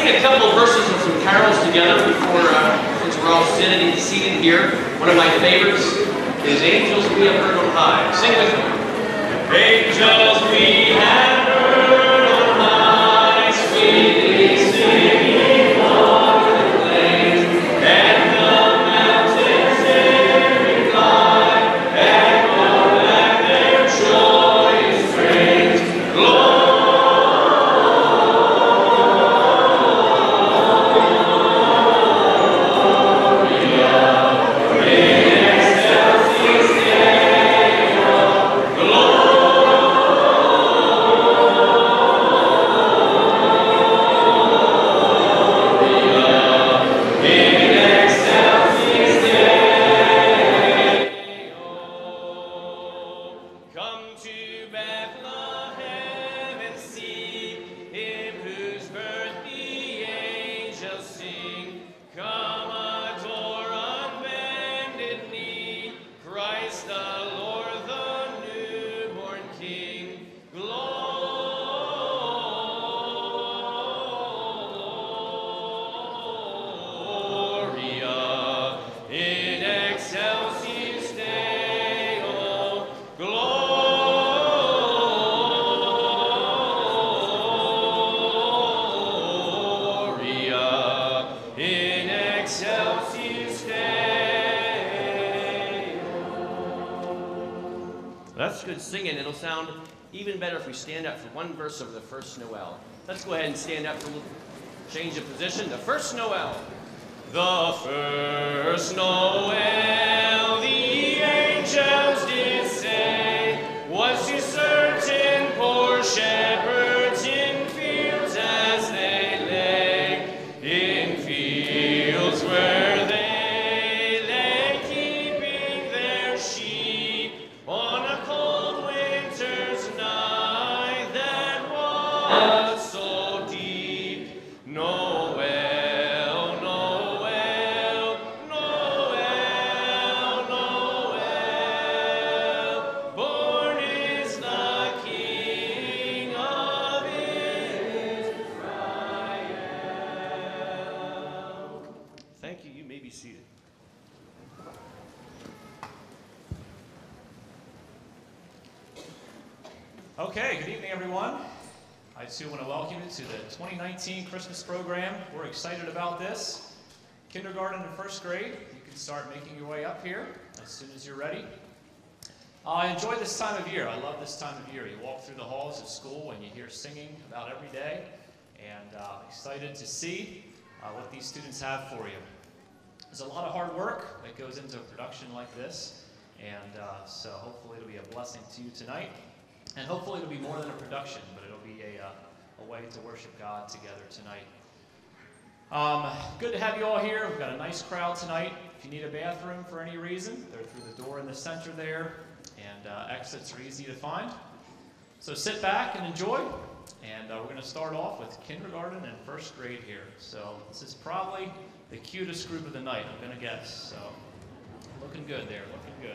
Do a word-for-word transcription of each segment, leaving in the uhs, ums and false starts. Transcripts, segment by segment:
sing a couple of verses of some carols together before, uh, since we're all sitting and seated here. One of my favorites is Angels We Have Heard on High. Sing with me. Angels we have heard on high, sweetly singing on the plains, and the mountains they reply, echo back their joyous strains. Glory. That's good singing. It'll sound even better if we stand up for one verse of the first Noel. Let's go ahead and stand up for a little change of position. The first Noel. The first Noel, the angels did say, was to certain poor shepherds in fields as they lay, in fields where they lay keeping their sheep on a cold winter's night that was so deep. Noel, Noel, Noel, Noel, born is the King of Israel. Thank you. You may be seated. Okay, good evening, everyone. I too want to welcome you to the twenty nineteen Christmas program. We're excited about this. Kindergarten and first grade, you can start making your way up here as soon as you're ready. Uh, I enjoy this time of year. I love this time of year. You walk through the halls of school and you hear singing about every day, and uh, excited to see uh, what these students have for you. There's a lot of hard work that goes into a production like this, and uh, so hopefully it'll be a blessing to you tonight. And hopefully it'll be more than a production, but it'll be a, uh, a way to worship God together tonight. Um, good to have you all here. We've got a nice crowd tonight. If you need a bathroom for any reason, they're through the door in the center there, and uh, exits are easy to find. So sit back and enjoy, and uh, we're going to start off with kindergarten and first grade here. So this is probably the cutest group of the night, I'm going to guess. So looking good there, looking good.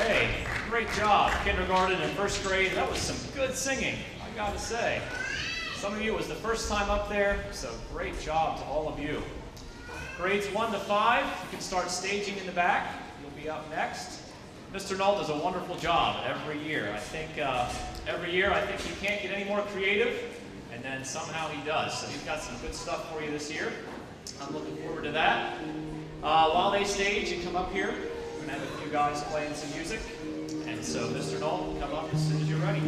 Okay, great job, kindergarten and first grade. That was some good singing, I gotta say. Some of you, it was the first time up there, so great job to all of you. Grades one to five, you can start staging in the back. You'll be up next. Mister Null does a wonderful job every year. I think uh, every year, I think he can't get any more creative, and then somehow he does. So he's got some good stuff for you this year. I'm looking forward to that. Uh, while they stage and come up here, we're going to have a few guys playing some music. And so Mister Null, come up as soon as you're ready.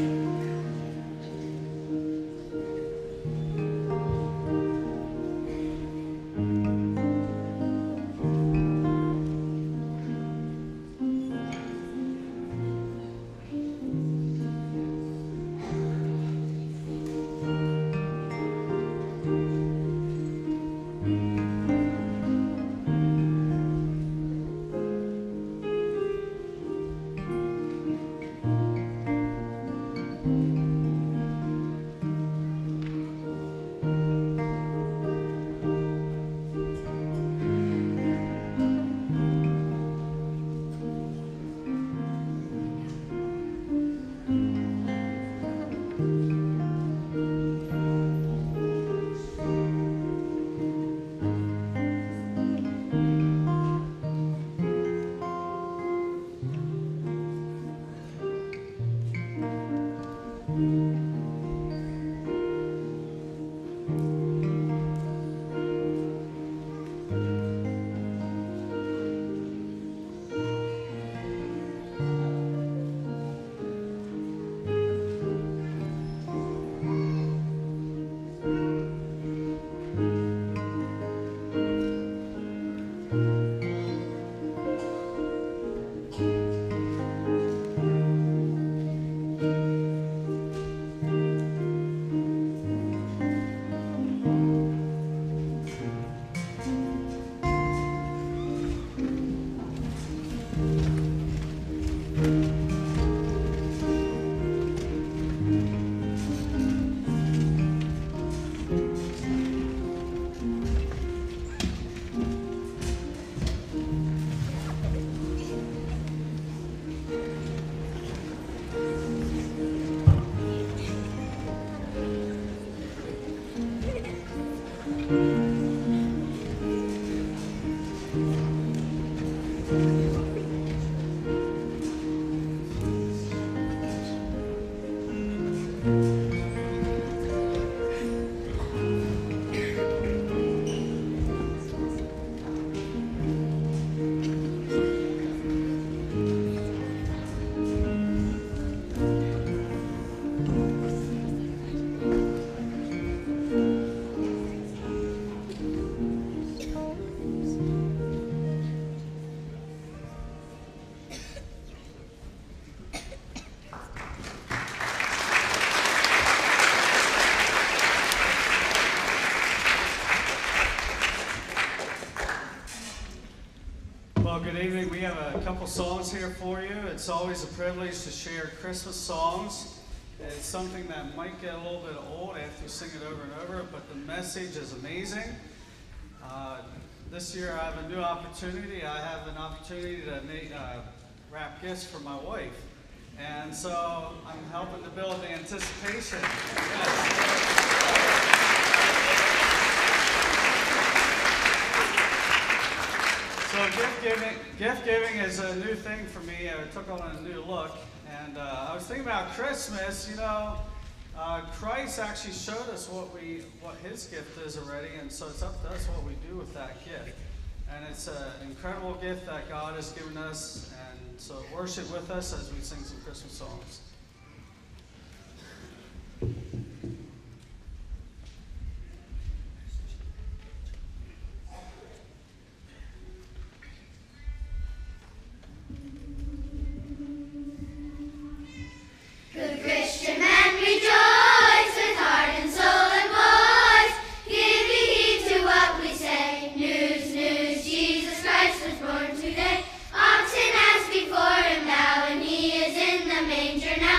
Good evening. We have a couple songs here for you. It's always a privilege to share Christmas songs. It's something that might get a little bit old after you sing it over and over, but the message is amazing. Uh, this year I have a new opportunity. I have an opportunity to make, uh, wrap gifts for my wife. And so I'm helping to build the anticipation. Yes. So gift giving, gift giving is a new thing for me. I took on a new look, and uh, I was thinking about Christmas. You know, uh, Christ actually showed us what we, what His gift is already, and so it's up to us what we do with that gift. And it's an incredible gift that God has given us, and so worship with us as we sing some Christmas songs. Good Christian man, rejoice with heart and soul and voice. Give heed to what we say. News, news, Jesus Christ was born today. Oxen as before Him now, and He is in the manger now.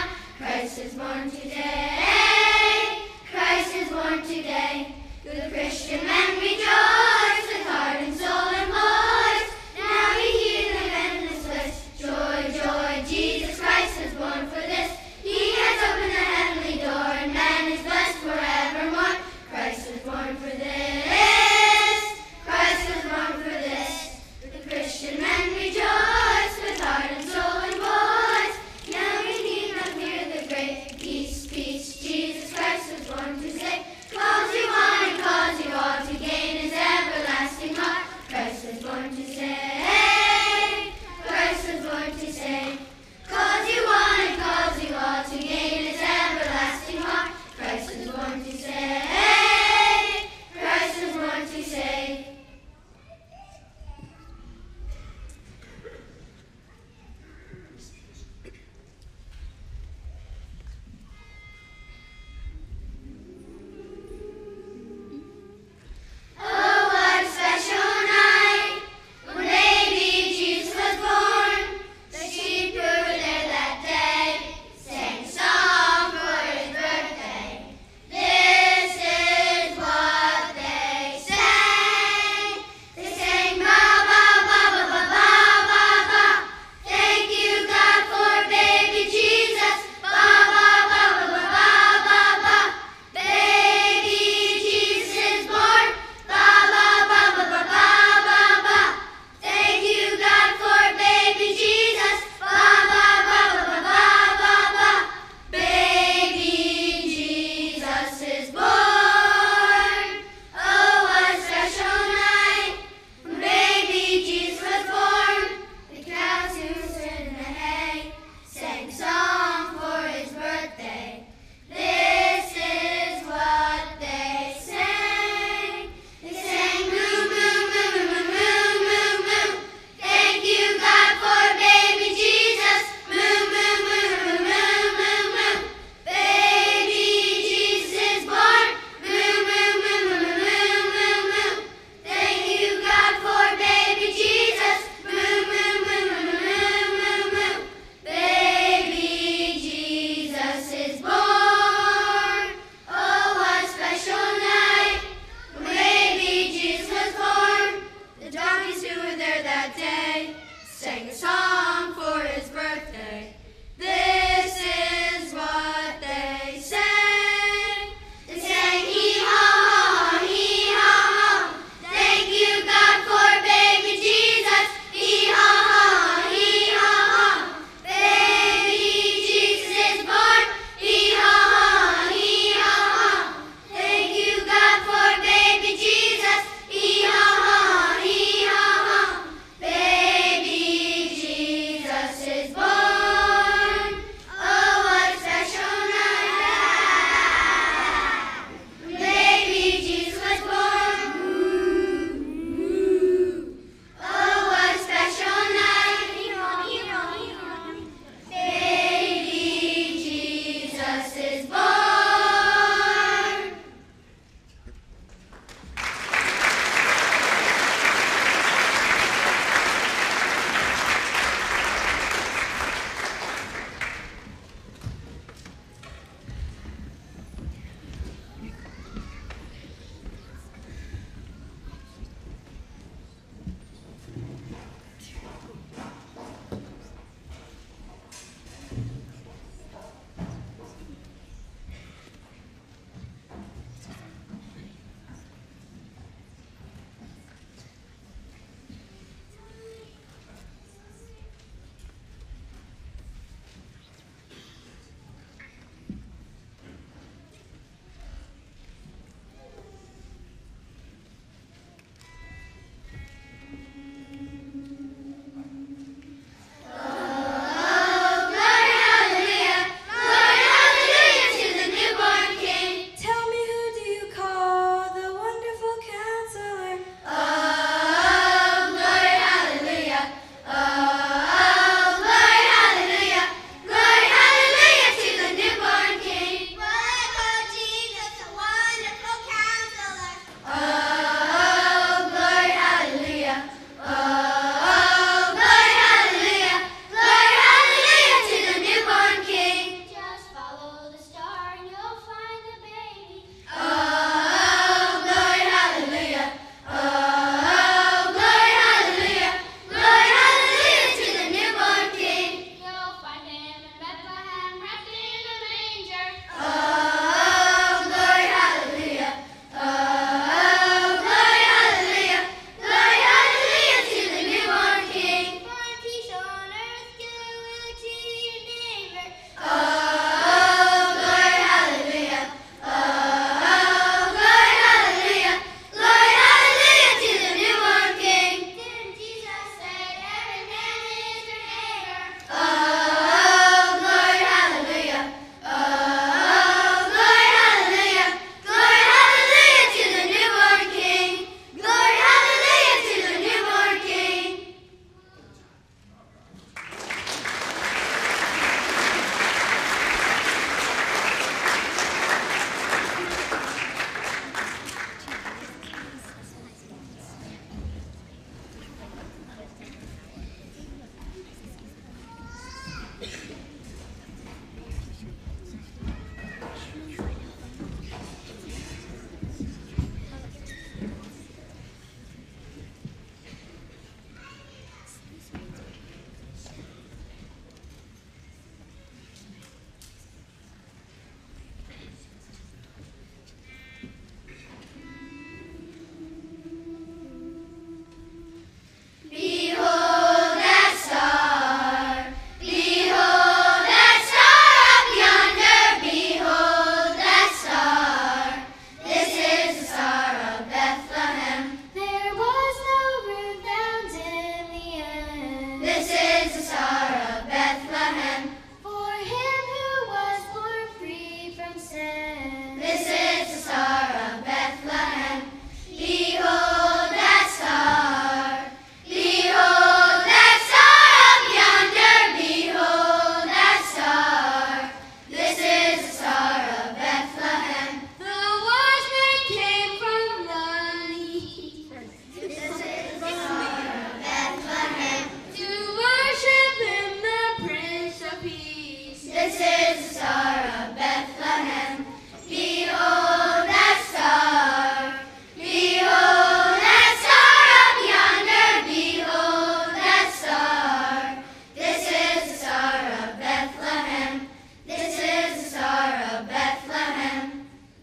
star of Bethlehem. For him who was born free from sin. This is the star of Bethlehem. Behold that star. Behold that star up yonder. Behold that star. This is the star of Bethlehem. The wise men came from the east. This is the star of Bethlehem. To worship him, the Prince of Peace. This is the star of Bethlehem. Behold that star. Behold that star up yonder. Behold that star. This is the star of Bethlehem. This is the star of Bethlehem.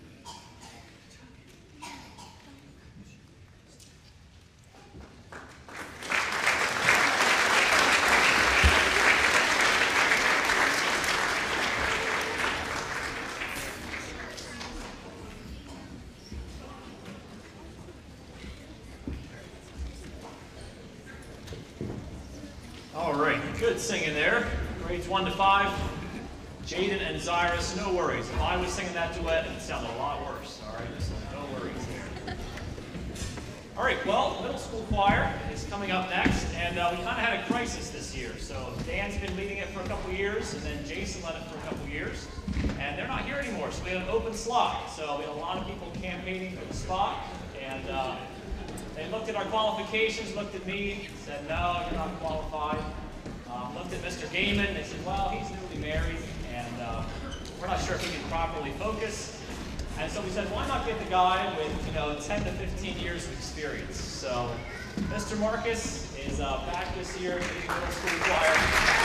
All right, good singing there. Grades one to five. Jaden and Zyrus, no worries. If I was singing that duet, it would sound a lot worse. All right, so no worries there. All right, well, middle school choir is coming up next, and uh, we kind of had a crisis this year. So Dan's been leading it for a couple years, and then Jason led it for a couple years, and they're not here anymore. So we had an open slot. So we had a lot of people campaigning for the spot, and uh, they looked at our qualifications, looked at me, said, no, you're not qualified. Um, looked at Mister Gaiman, they said, well, he's newly married, and uh, we're not sure if he can properly focus. And so we said, why not get the guy with, you know, ten to fifteen years of experience? So Mister Marcus is uh, back this year leading middle school choir.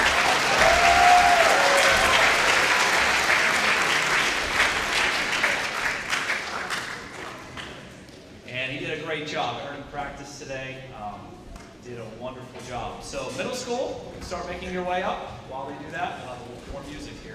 And he did a great job. I heard him practice today. Um, did a wonderful job. So middle school, you can start making your way up. While we do that, we'll have a little more music here.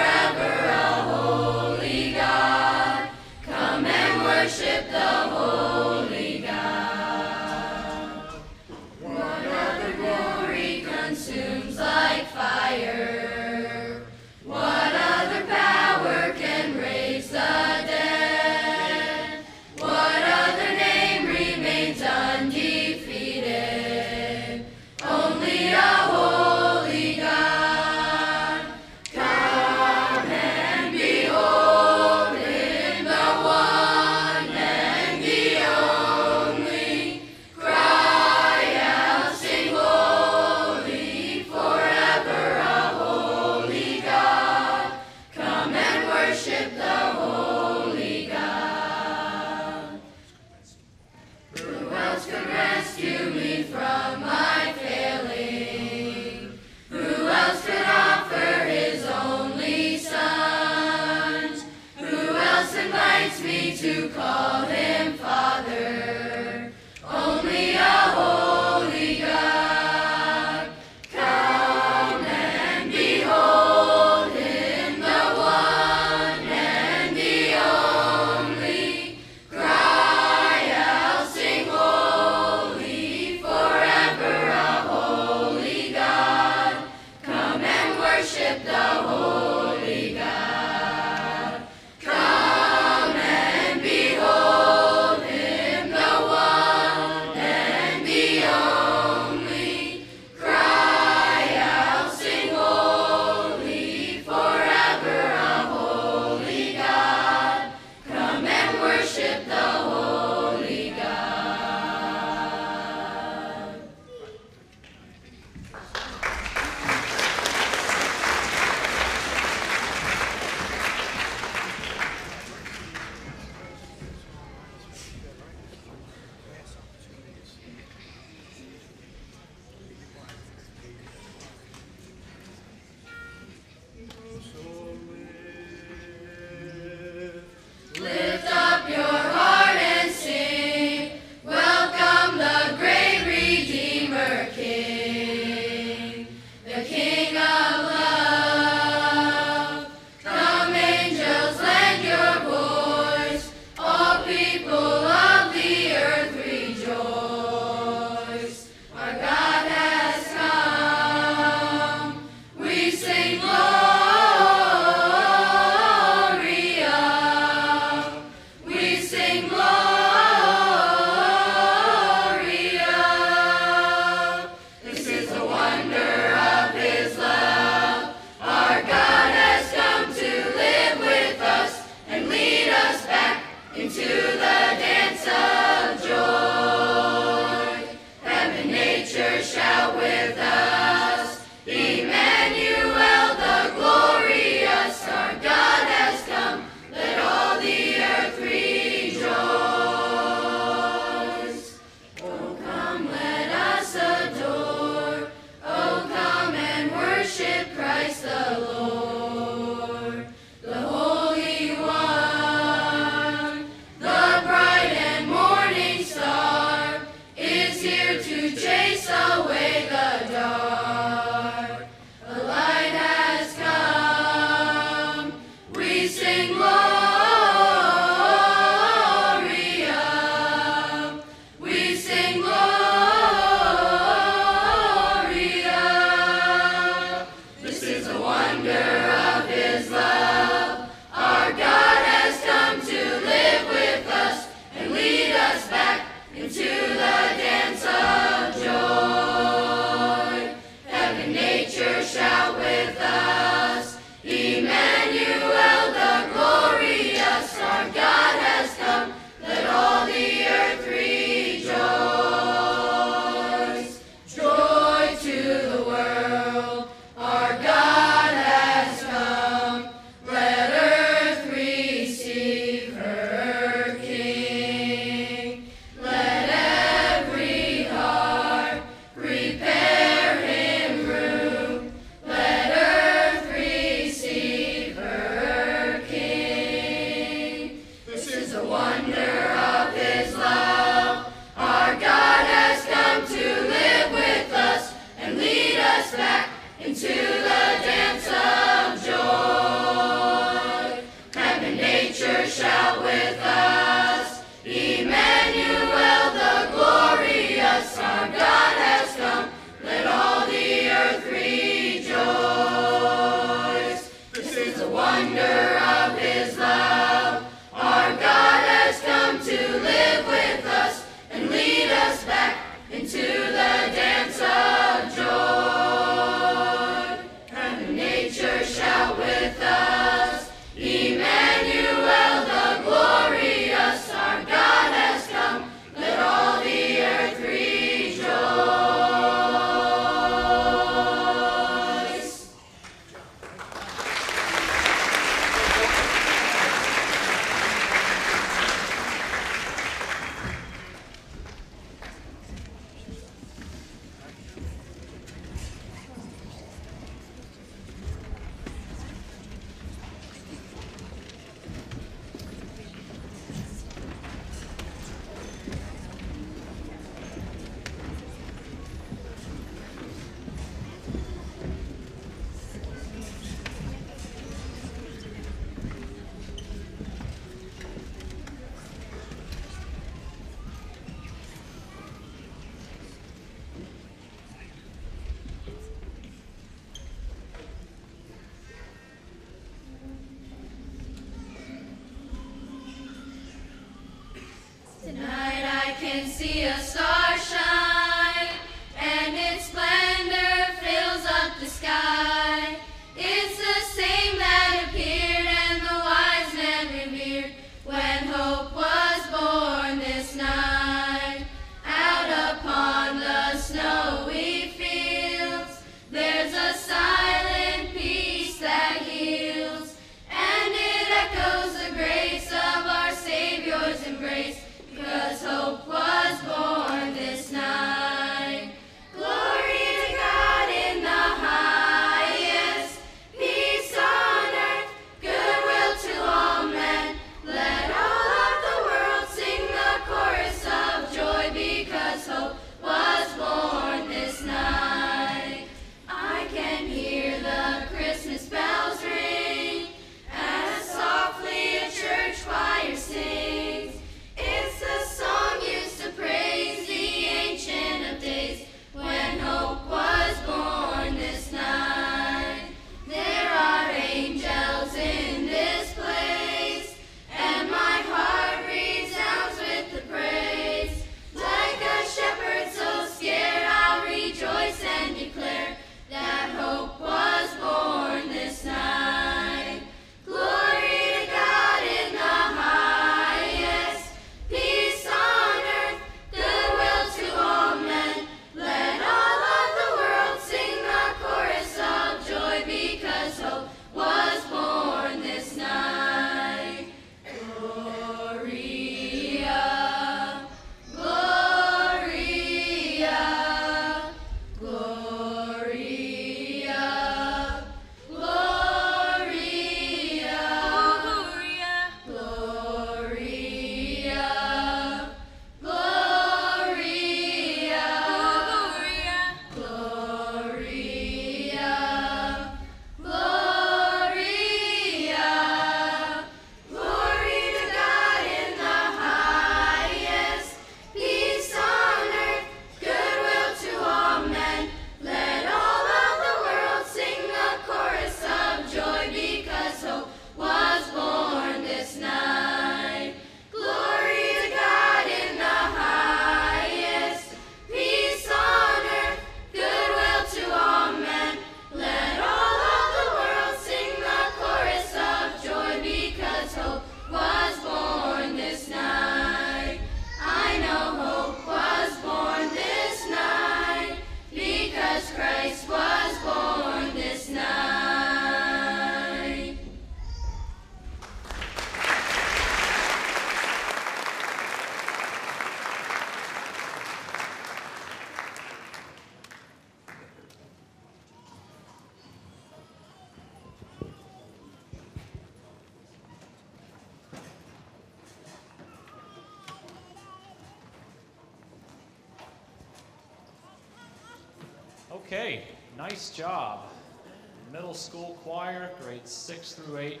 Okay, nice job. Middle school choir, grades six through eight.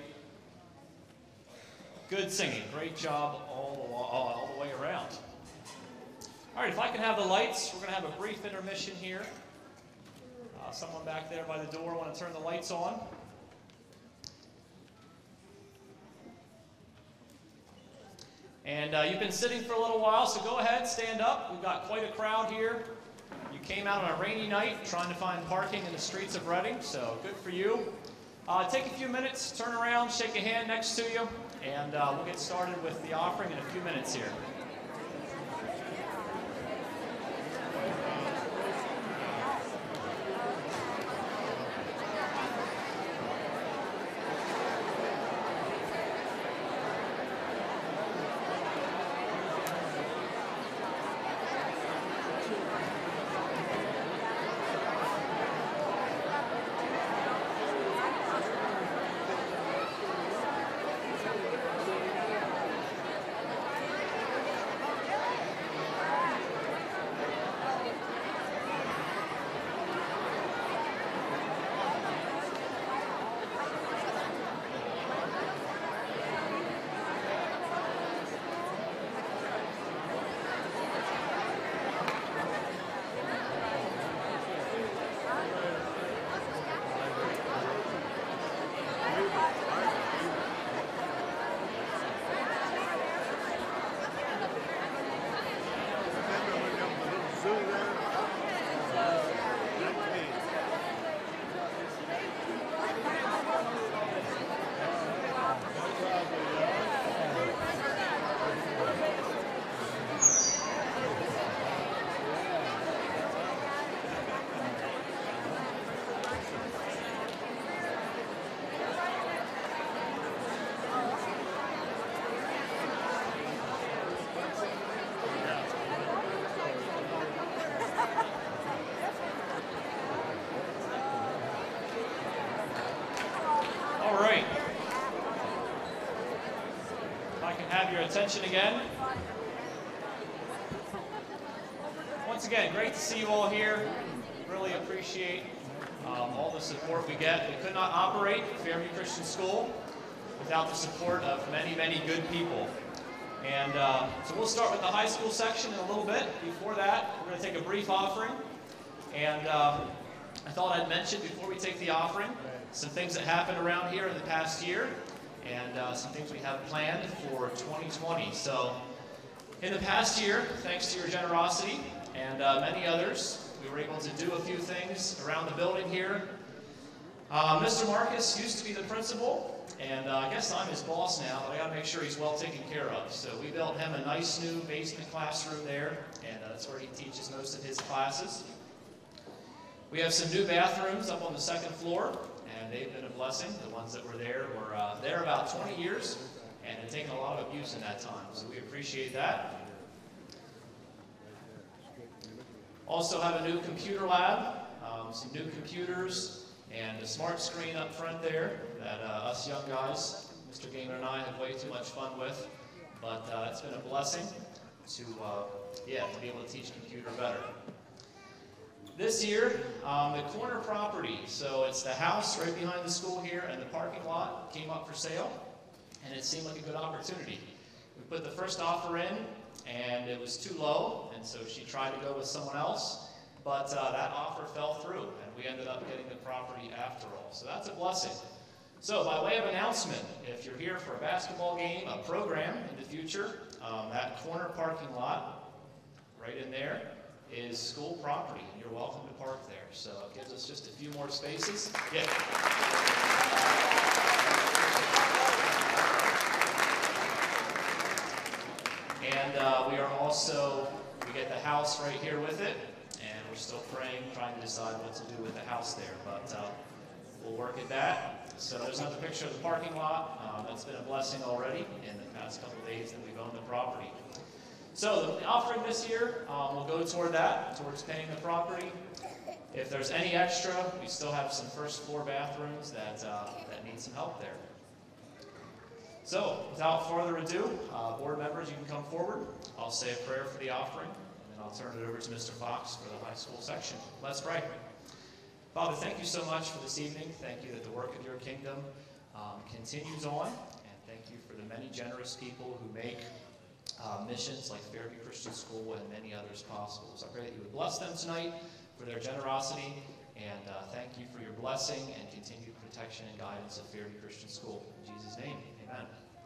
Good singing, great job all the, all, all the way around. All right, if I can have the lights, we're going to have a brief intermission here. Uh, someone back there by the door want to turn the lights on. And uh, you've been sitting for a little while, so go ahead, stand up. We've got quite a crowd here. You came out on a rainy night trying to find parking in the streets of Reading, so good for you. Uh, take a few minutes, turn around, shake a hand next to you, and uh, we'll get started with the offering in a few minutes here. Attention again. Once again, great to see you all here. Really appreciate um, all the support we get. We could not operate Fairview Christian School without the support of many, many good people. And uh, so we'll start with the high school section in a little bit. Before that, we're going to take a brief offering. And uh, I thought I'd mention before we take the offering some things that happened around here in the past year, and uh, some things we have planned for twenty twenty. So in the past year, thanks to your generosity and uh, many others, we were able to do a few things around the building here. Uh, Mister Marcus used to be the principal, and uh, I guess I'm his boss now, but I got to make sure he's well taken care of. So we built him a nice new basement classroom there, and uh, that's where he teaches most of his classes. We have some new bathrooms up on the second floor, and they've been a blessing. The ones that were there were uh, there about twenty years and had taken a lot of abuse in that time, so we appreciate that. Also have a new computer lab, um, some new computers, and a smart screen up front there that uh, us young guys, Mister Gamer and I, have way too much fun with, but uh, it's been a blessing to, uh, yeah, to be able to teach computer better. This year, um, the corner property, so it's the house right behind the school here and the parking lot, came up for sale, and it seemed like a good opportunity. We put the first offer in, and it was too low, and so she tried to go with someone else, but uh, that offer fell through, and we ended up getting the property after all. So that's a blessing. So by way of announcement, if you're here for a basketball game, a program in the future, um, that corner parking lot right in there is school property, and you're welcome to park there. So it gives us just a few more spaces. Yeah. And uh, we are also, we get the house right here with it, and we're still praying, trying to decide what to do with the house there, but uh, we'll work at that. So there's another picture of the parking lot. Um, that's been a blessing already in the past couple of days that we've owned the property. So the offering this year um, will go toward that, towards paying the property. If there's any extra, we still have some first floor bathrooms that, uh, that need some help there. So without further ado, uh, board members, you can come forward. I'll say a prayer for the offering, and then I'll turn it over to Mister Fox for the high school section. Let's pray. Father, thank you so much for this evening. Thank you that the work of your kingdom um, continues on. And thank you for the many generous people who make uh, missions like Fairview Christian School and many others possible. So I pray that you would bless them tonight for their generosity. And uh, thank you for your blessing and continued protection and guidance of Fairview Christian School. In Jesus' name, amen.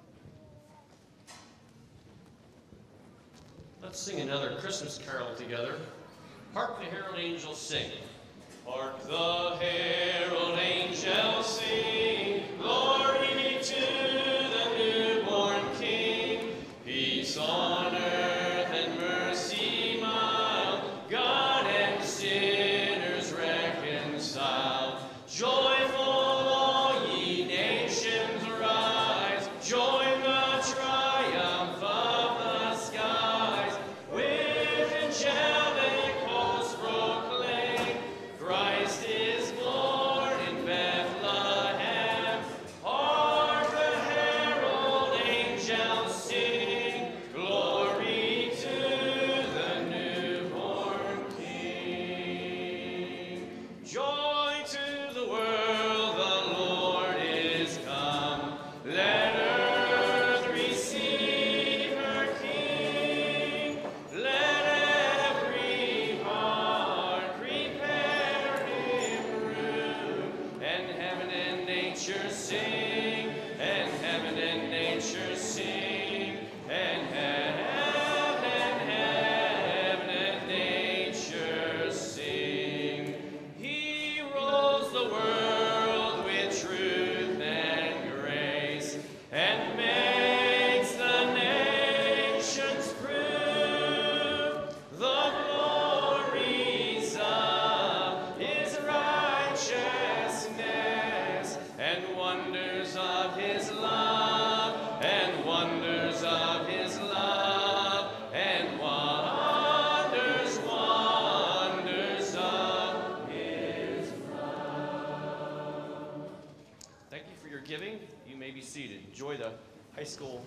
Let's sing another Christmas carol together. Hark the herald angels sing. Hark the herald angels sing. Glory to the newborn King. Peace on earth and mercy mild. God and sinners reconciled. Joyful all ye nations rise. Join the triumph of the skies. With angelic hosts proclaim, Christ is born in Bethlehem. Hark the herald angels sing. Glory to the newborn King. Joy to the world, the Lord is come. Let earth receive her King. Let every heart prepare him room. And heaven and nature sing. And heaven and nature sing. And heaven and heaven and nature sing. He rules the world with truth and grace, and makes the nations prove the glories of his righteousness, and wonders of his love, and wonders of his love, and wonders, wonders of his love. Thank you for your giving. You may be seated. Enjoy the high school.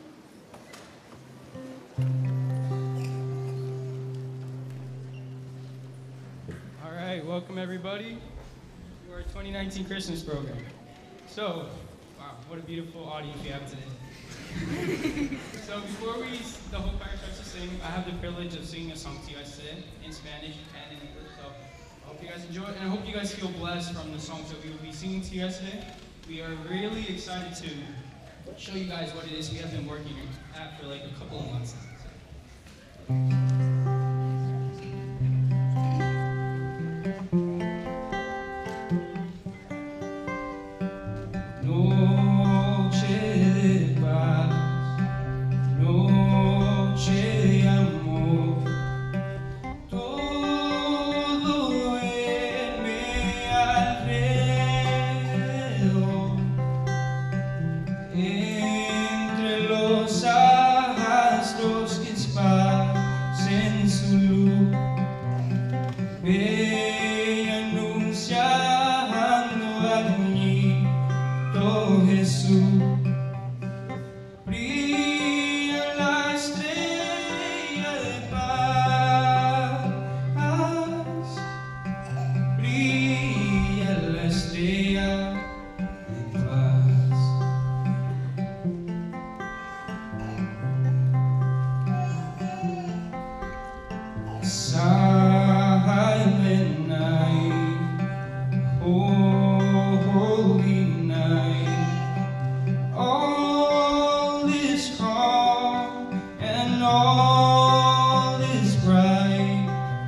All right, welcome everybody to our twenty nineteen Christmas program. So, wow, what a beautiful audience we have today. So before we, the whole choir starts to sing, I have the privilege of singing a song to you guys today in Spanish and in English. So I hope you guys enjoy it, and I hope you guys feel blessed from the songs that we will be singing to you guys today. We are really excited to show you guys what it is we have been working at for like a couple of months now. Noche de paz, noche de amor, todo duerme alrededor, entre los astros que esparcen su luz, ve anunciando al niño Jesús. Brilla la estrella de paz, brilla la estrella de paz. Silent night, holy night, all is calm and all is bright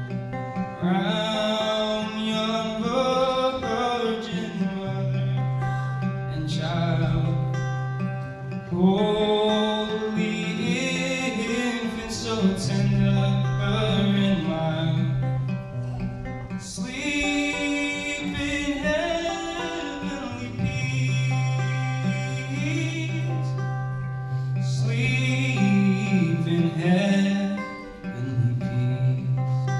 round young virgin mother and child, holy infant so tender and mild, sleep in heavenly peace, sleep in heavenly peace.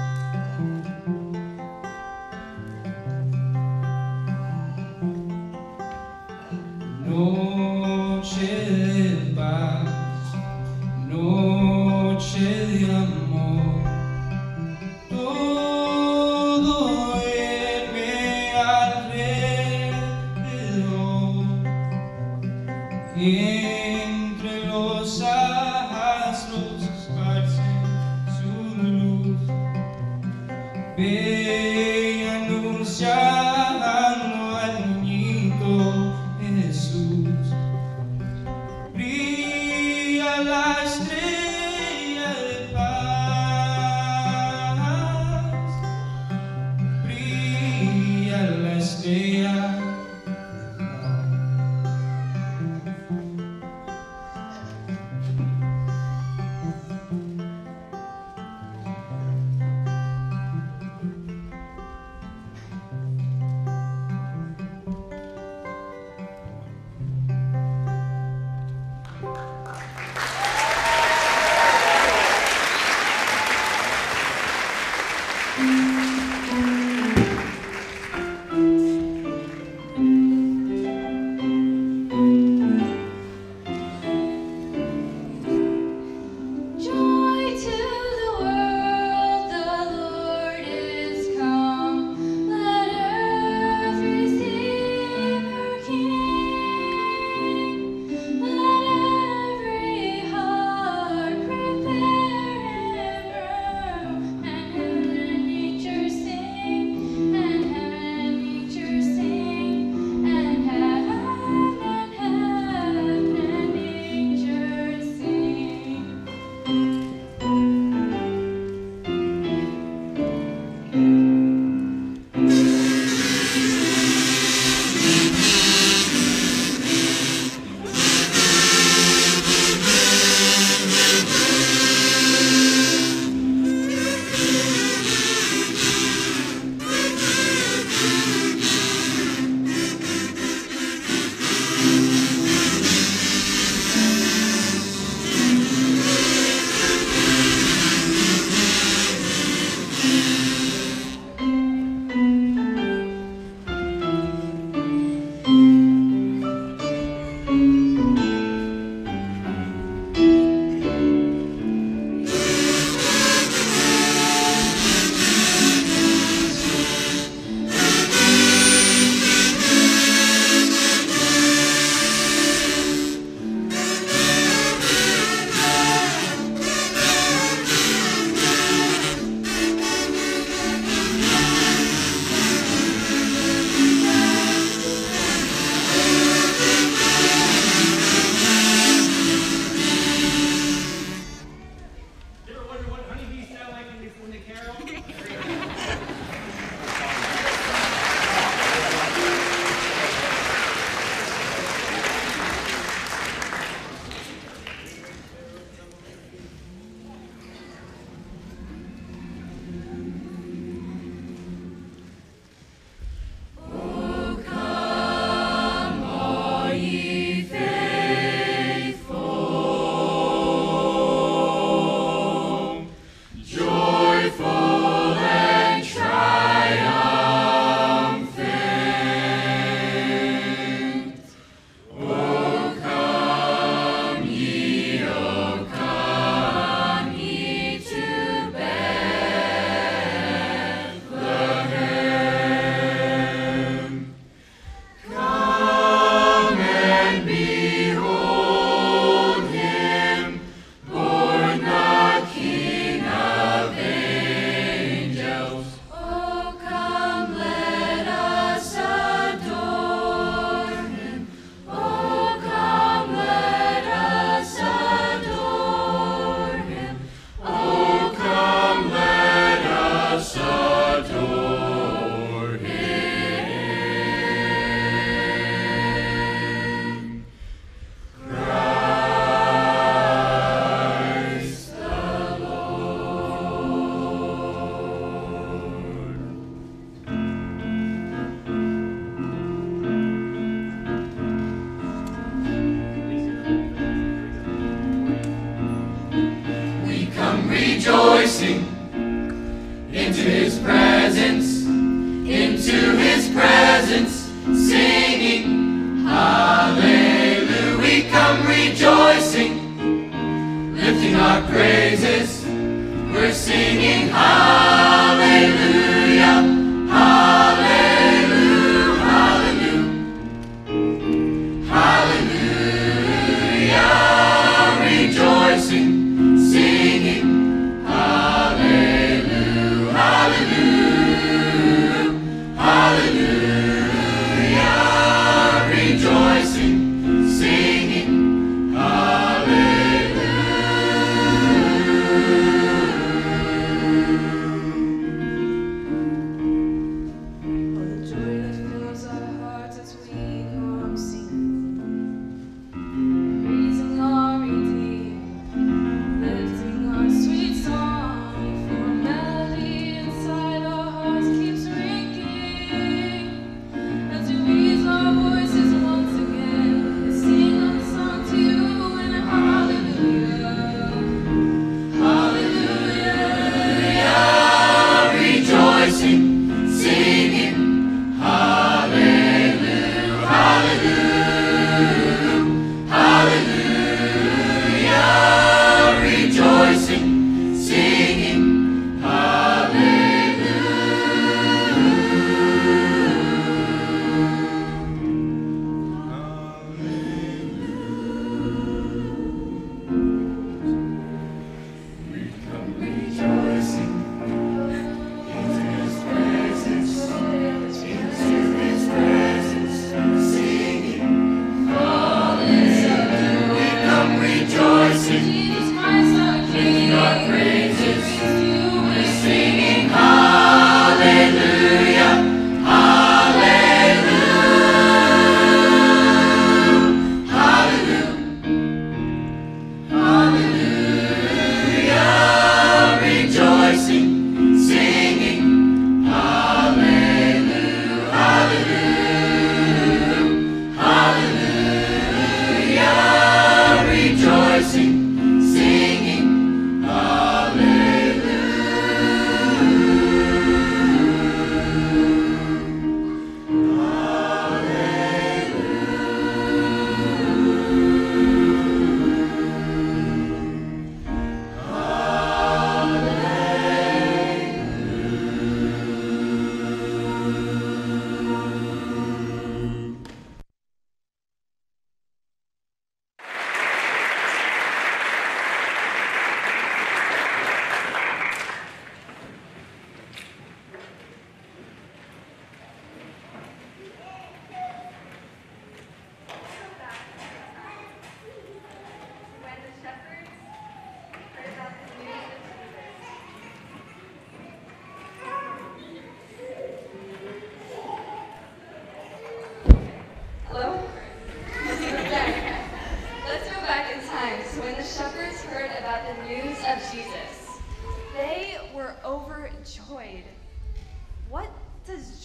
Noche de paz, noche de amor, todo duerme Hosea. rejoicing into his presence, into his presence, singing hallelujah. We come rejoicing, lifting our praises. We're singing hallelujah, hallelujah, hallelujah, hallelujah, rejoicing, singing hallelujah, hallelujah, hallelujah, rejoicing, singing hallelujah.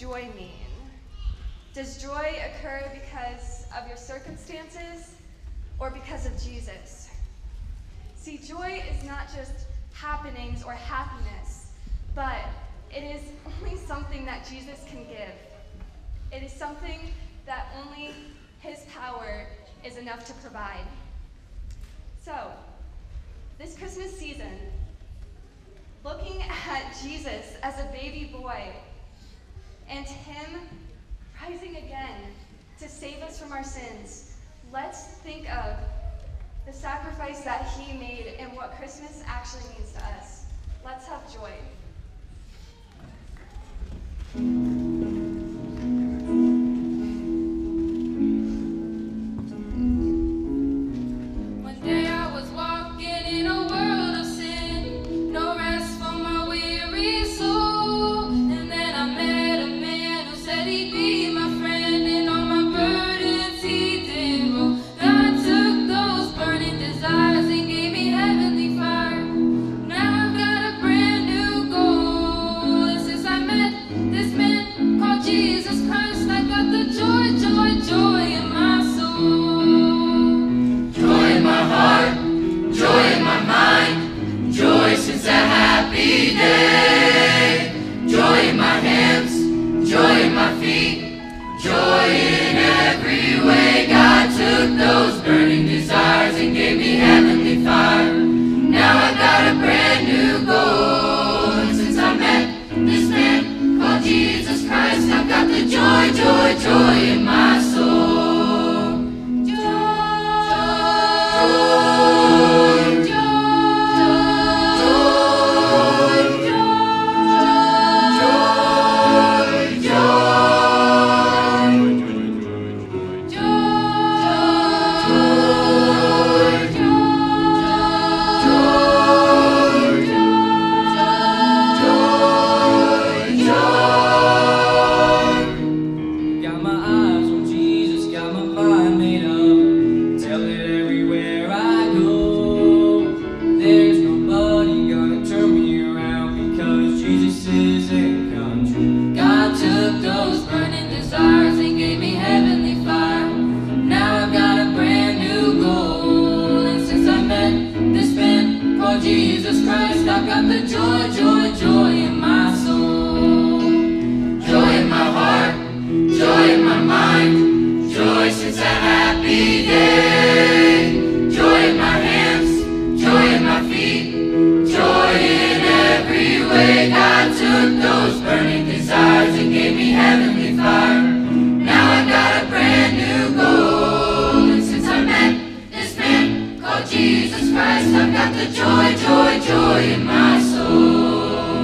joy mean? Does joy occur because of your circumstances or because of Jesus? See, joy is not just happenings or happiness, but it is only something that Jesus can give. It is something that only his power is enough to provide. So, this Christmas season, looking at Jesus as a baby boy and him rising again to save us from our sins, let's think of the sacrifice that he made and what Christmas actually means to us. Let's have joy. One day I was walking in a world of sin, no rest for my weary soul. And then I met a man who said he'd be my friend, and all my burdens he did roll. God took those burning desires and gave me heavenly fire. Now I've got a brand new goal. And since I met this man called Jesus Christ, I got the joy, joy, joy in my soul. Joy in my heart, joy in my mind, joy since that happy day. Joy in my hands, joy in my feet, joy in every way. God took those burning desires and gave me heavenly fire. Now I got a brand new goal. And since I met this man called Jesus Christ, I've got the joy, joy, joy in my soul. Got my eyes on Jesus, got my mind made up. Tell it everywhere I go. There's nobody gonna turn me around because Jesus is in control. God took those burning desires and gave me heavenly fire. Now I've got a brand new goal. And since I met this man called Jesus Christ, I've got the joy, joy, joy in my soul. Joy in my heart, joy in my mind, joy since that happy day. Joy in my hands, joy in my feet, joy in every way. God took those burning desires and gave me heavenly fire. Now I got a brand new goal. And since I met this man called Jesus Christ, I've got the joy, joy, joy in my soul.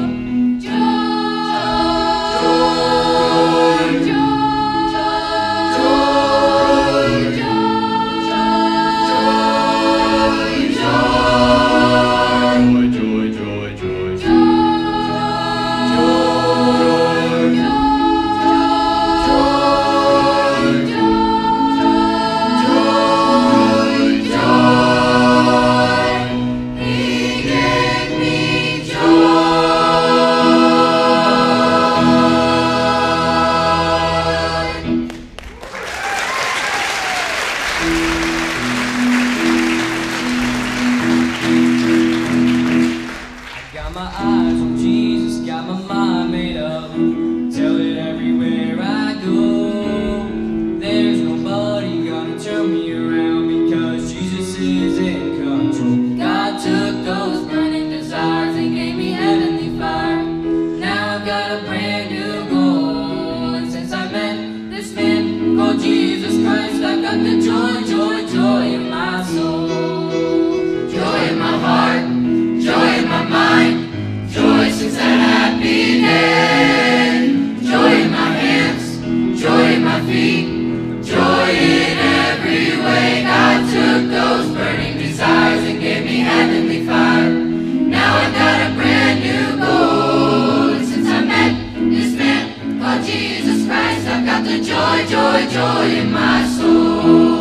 Got my eyes on Jesus, got my mind made up. Tell it everywhere I go. There's nobody gonna turn me around because Jesus is in control. God took those burning desires and gave me heavenly fire. Now I've got a brand new goal. And since I met this man called Jesus Christ, I've got the joy, joy, joy in my soul. Joy in my heart, joy in my mind, joy since that happy day. Joy in my hands, joy in my feet, joy in every way. God took those burning desires and gave me heavenly fire. Now I've got a brand new goal. And since I met this man called Jesus Christ, I've got the joy, joy, joy in my soul.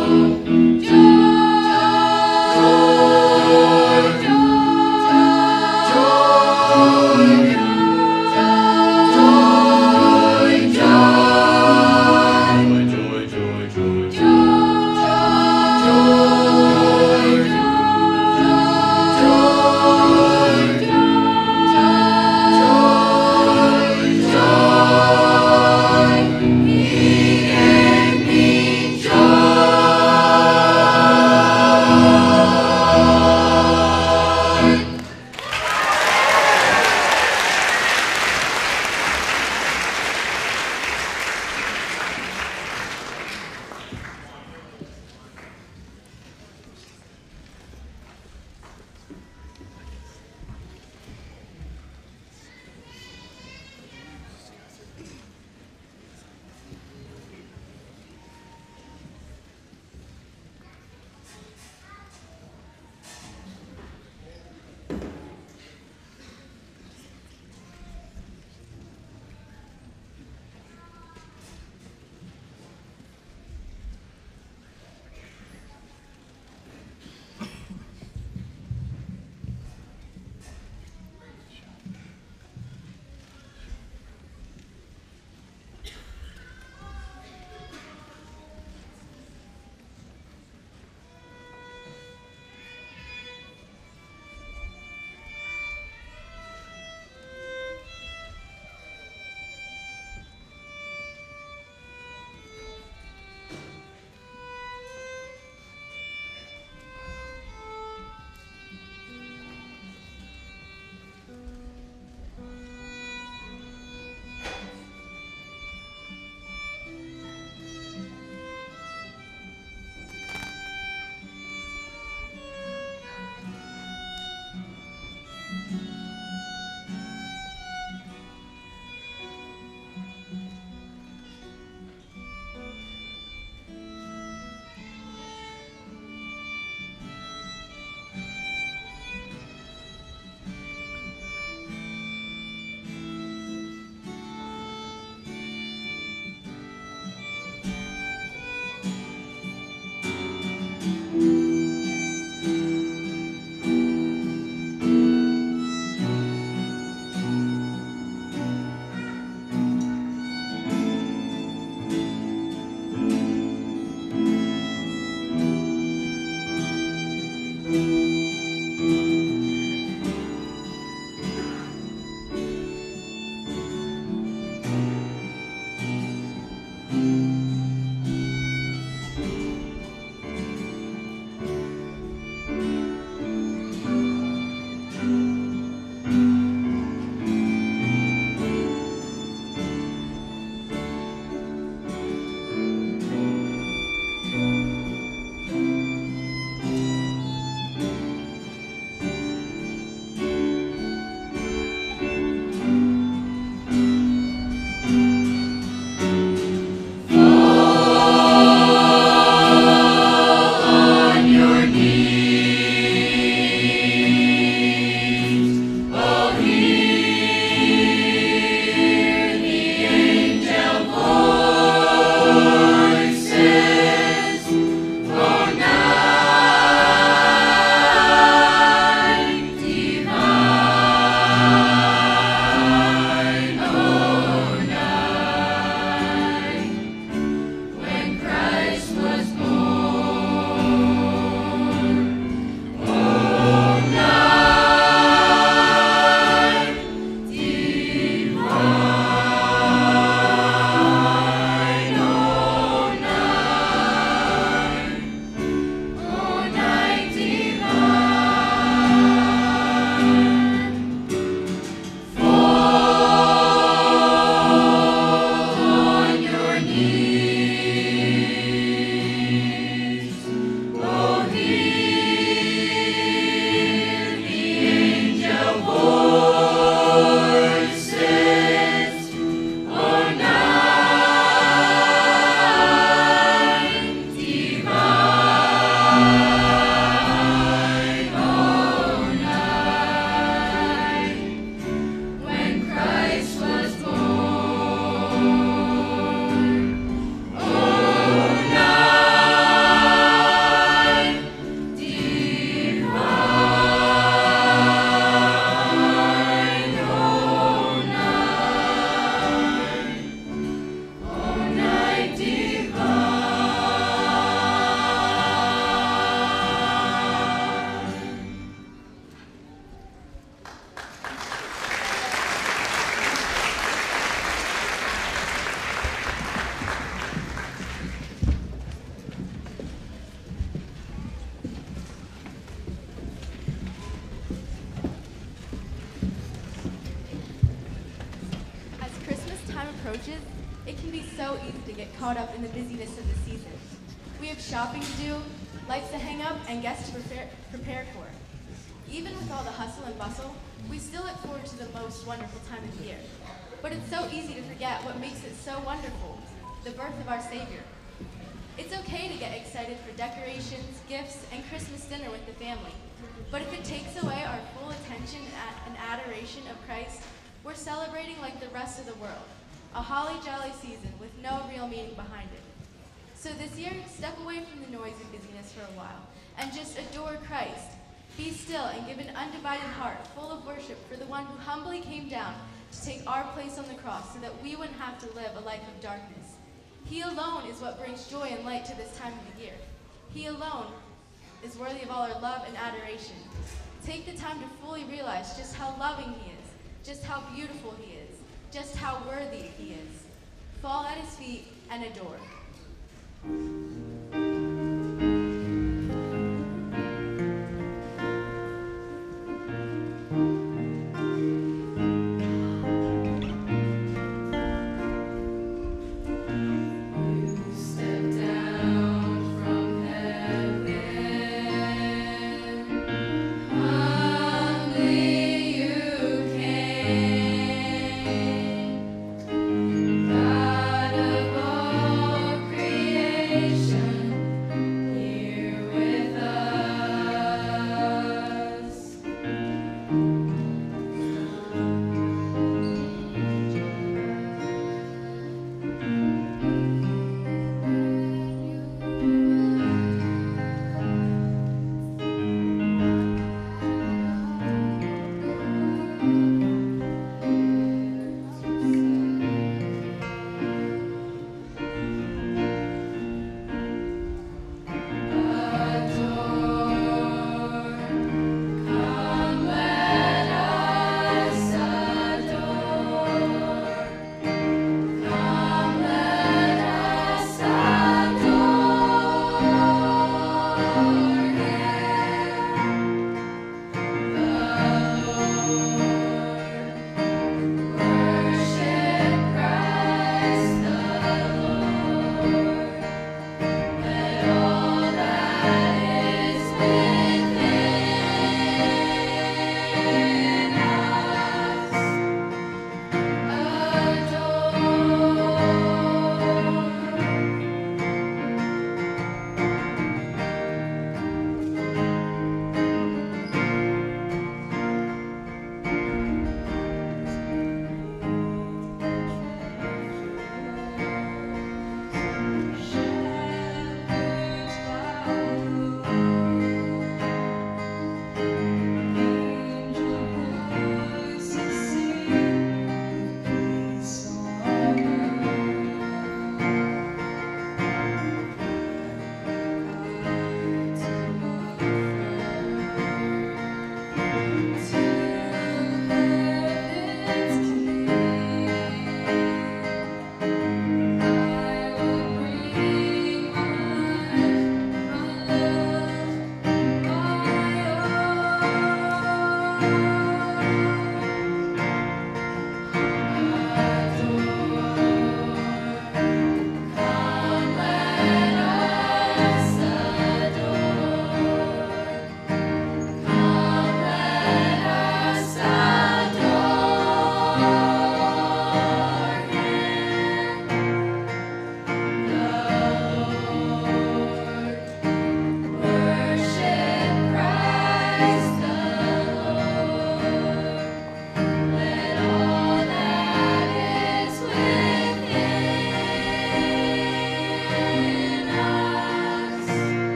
Joy, easy to get caught up in the busyness of the season. We have shopping to do, lights to hang up, and guests to prepare, prepare for. Even with all the hustle and bustle, we still look forward to the most wonderful time of the year. But it's so easy to forget what makes it so wonderful, the birth of our Savior. It's okay to get excited for decorations, gifts, and Christmas dinner with the family. But if it takes away our full attention and adoration of Christ, we're celebrating like the rest of the world, a holly jolly season with no real meaning behind it. So this year, step away from the noise and busyness for a while, and just adore Christ. Be still and give an undivided heart full of worship for the one who humbly came down to take our place on the cross so that we wouldn't have to live a life of darkness. He alone is what brings joy and light to this time of the year. He alone is worthy of all our love and adoration. Take the time to fully realize just how loving he is, just how beautiful he is, just how worthy he is. Fall at his feet and adore. God of all creation.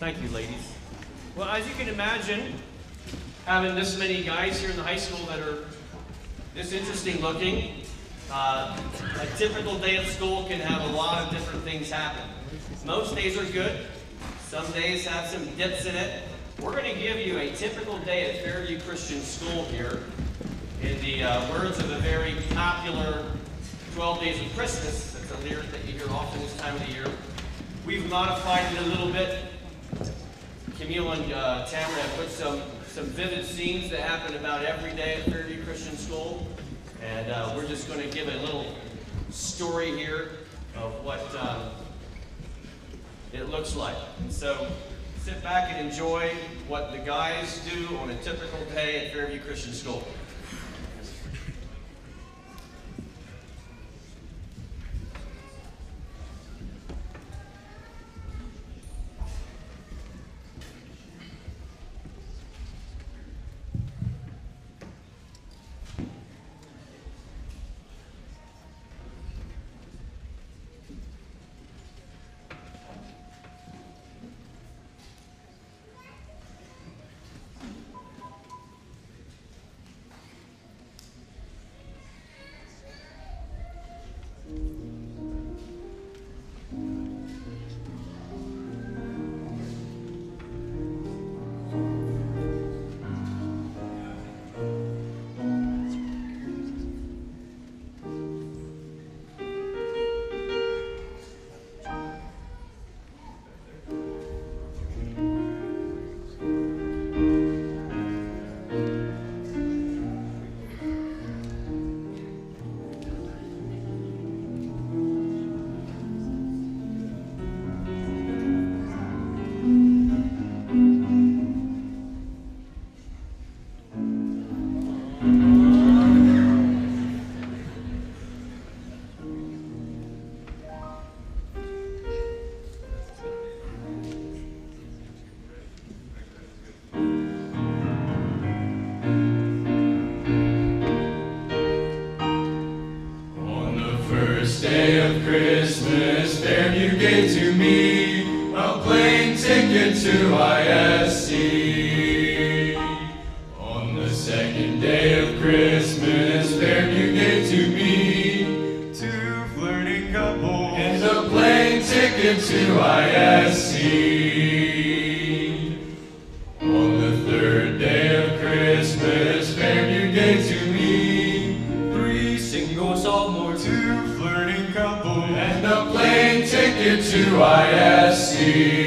Thank you, ladies. Well, as you can imagine, having this many guys here in the high school that are this interesting looking, uh, a typical day at school can have a lot of different things happen. Most days are good. Some days have some dips in it. We're going to give you a typical day at Fairview Christian School here. In the uh, words of a very popular twelve Days of Christmas, that's a lyric that you hear often this time of the year. We've modified it a little bit. Camille and uh, Tamara have put some, some vivid scenes that happen about every day at Fairview Christian School. And uh, we're just going to give a little story here of what uh, it looks like. And so sit back and enjoy what the guys do on a typical day at Fairview Christian School. To I S C. On the second day of Christmas, Fairview gave to me two flirting couples and a plane ticket to I S C. On the third day of Christmas, Fairview gave to me three single sophomores, two flirting couples, and a plane ticket to I S C.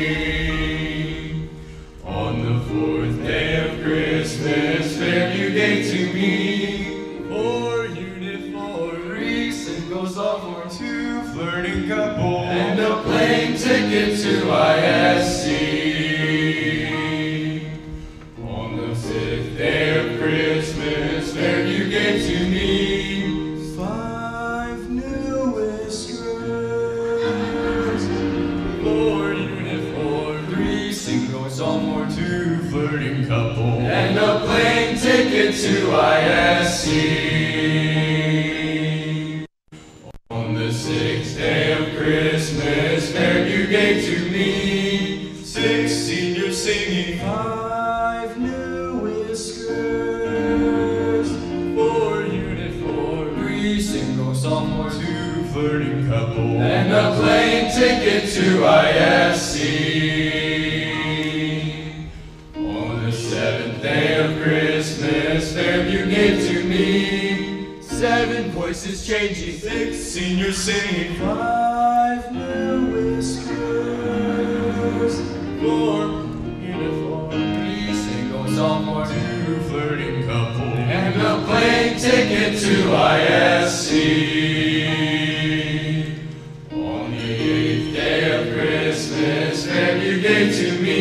Fairview gave to me four unit four, three single sophomore, two flirting couple, and a plane ticket to I S C. On the sixth day of Christmas, Fairview gave to me five new whiskers, four unit four, three single sophomore, two flirting couple, and a plane ticket to I S C. On the sixth day of Christmas, Fairview gave to me six seniors singing, five new whiskers, four unit four, three single sophomore, two flirting couple, and a plane ticket to I S C. Seventh day of Christmas, Fairview gave to me seven voices changing, six seniors singing, five new whiskers, four uniform, three single sophomore, two flirting couple, and a plane ticket to I S C. On the eighth day of Christmas, Fairview gave to me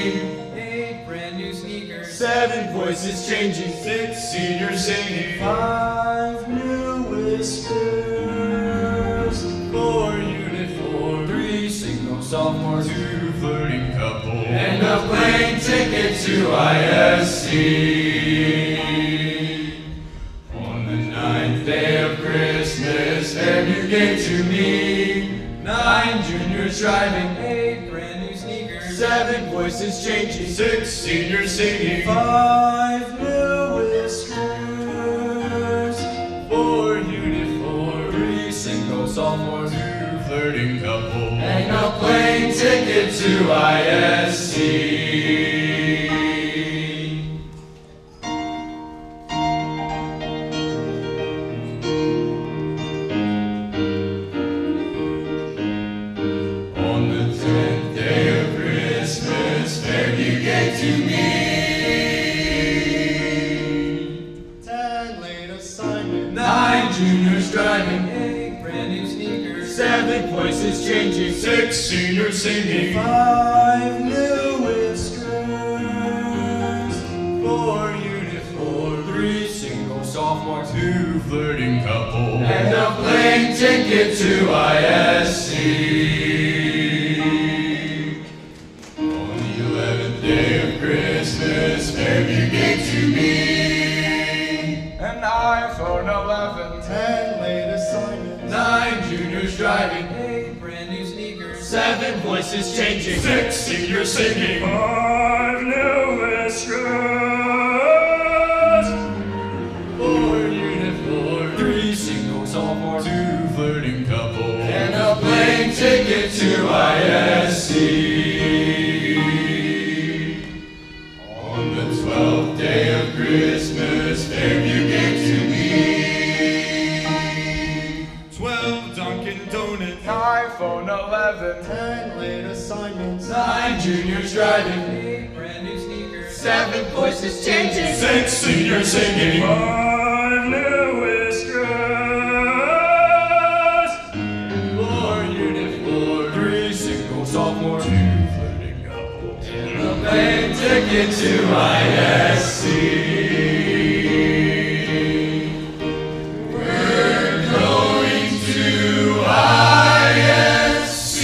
seven voices changing, six seniors singing, five new whiskers, four unit four, three single sophomore, two flirting couple, and a plane ticket to I S C. On the ninth day of Christmas, Fairview gave to me nine juniors driving, eight brand new sneakers, Seven voices changing. Six seniors singing. Five new whiskers. Four uniform. Three single sophomores. Two flirting couple. And a plane ticket to I S C. Fairview gave to me ten late assignments, nine juniors driving, eight brand new sneakers, seven voices changing, six seniors singing, five new whiskers, four uniform, three single sophomores, two flirting couple, and a plane ticket to I S C. Day of Christmas, Fairview gave to me an iPhone eleven, ten late assignments, nine juniors driving, eight brand new sneakers, seven voices changing, six seniors singing, five new whiskers, four uniform, three single sophomores, two flirting couple, and a plane ticket to I S C. Twelfth day of Christmas, Fairview gave to me twelve Dunkin' Donuts, iPhone eleven, ten late assignments, nine juniors driving, eight brand new sneakers, seven voices changing, six seniors singing, five new whiskers, four uniform, three single sophomores, two flirting couples, and a plane ticket to I S C. We're going to I S C.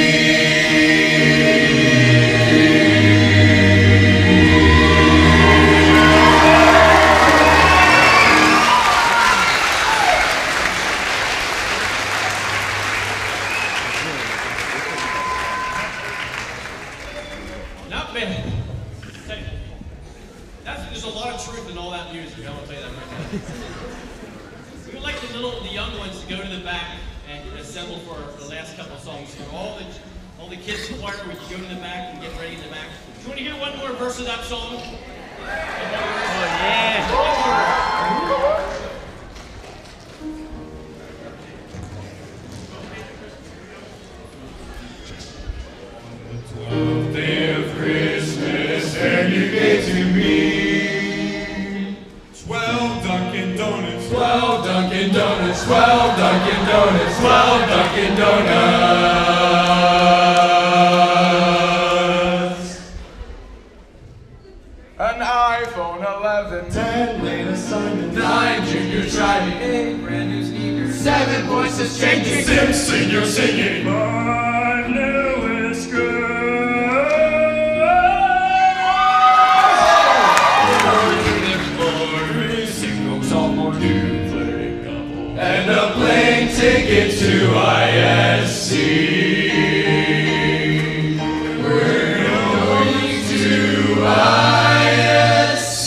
Not bad. That's, there's a lot of truth in all that music. I'm gonna tell you that right now. We would like the little, the young ones to go to the back and assemble for the last couple of songs. For all the, all the kids in the choir, we can go to the back and get ready in the back. Do you want to hear one more verse of that song? Oh yeah. Twelfth day of Christmas, Fairview gave to me twelve Dunkin' Donuts, twelve Dunkin' Donuts, twelve Dunkin' Donuts, twelve Dunkin' Donuts, an iPhone eleven, ten late assignments, nine juniors driving, eight brand new sneakers, seven voices changing, six seniors singing, five new whiskers. And a plane ticket to I S C. We're going to I S C.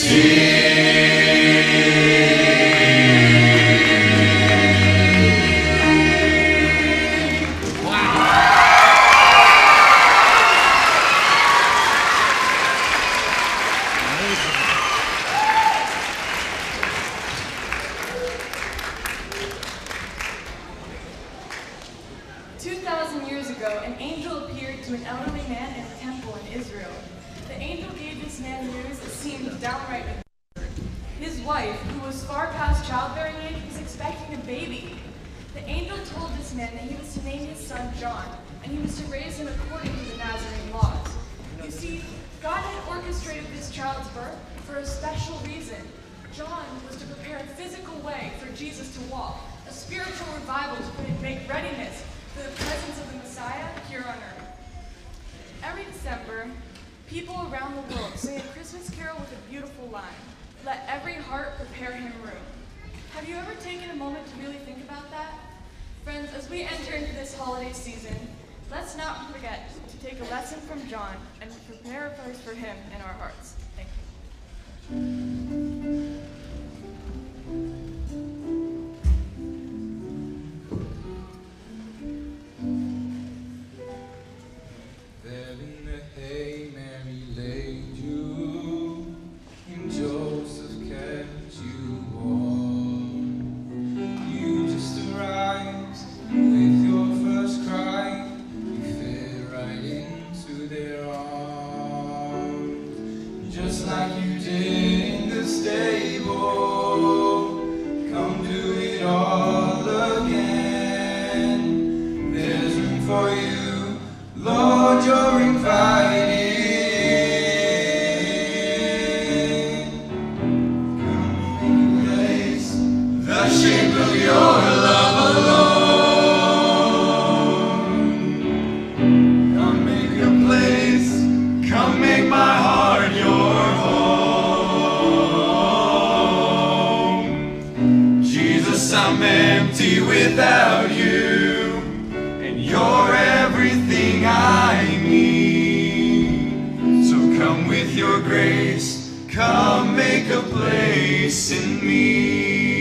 two thousand years ago, an angel appeared to an elderly man in a temple in Israel. The angel gave this man news that seemed downright absurd. His wife, who was far past childbearing age, was expecting a baby. The angel told this man that he was to name his son John, and he was to raise him according to the Nazarene laws. You see, God had orchestrated this child's birth for a special reason. John was to prepare a physical way for Jesus to walk, a spiritual revival to make readiness for the presence of the Messiah here on earth. Every December, people around the world sing a Christmas carol with a beautiful line, "Let every heart prepare him room." Have you ever taken a moment to really think about that? Friends, as we enter into this holiday season, Let's not forget to take a lesson from John and prepare a place for him in our hearts. Thank you. There in the hay Mary laid you, and Joseph kept you warm. You just arrived with your first cry, you fit right into their arms. Just like you did in the stable, come do it all again. There's room for you, Lord, you're invited. Come make a place, the shape of your love alone. Come make a place, come make my heart your home. Jesus, I'm empty without you, and you're everything I need. So come with your grace, come make a place in me.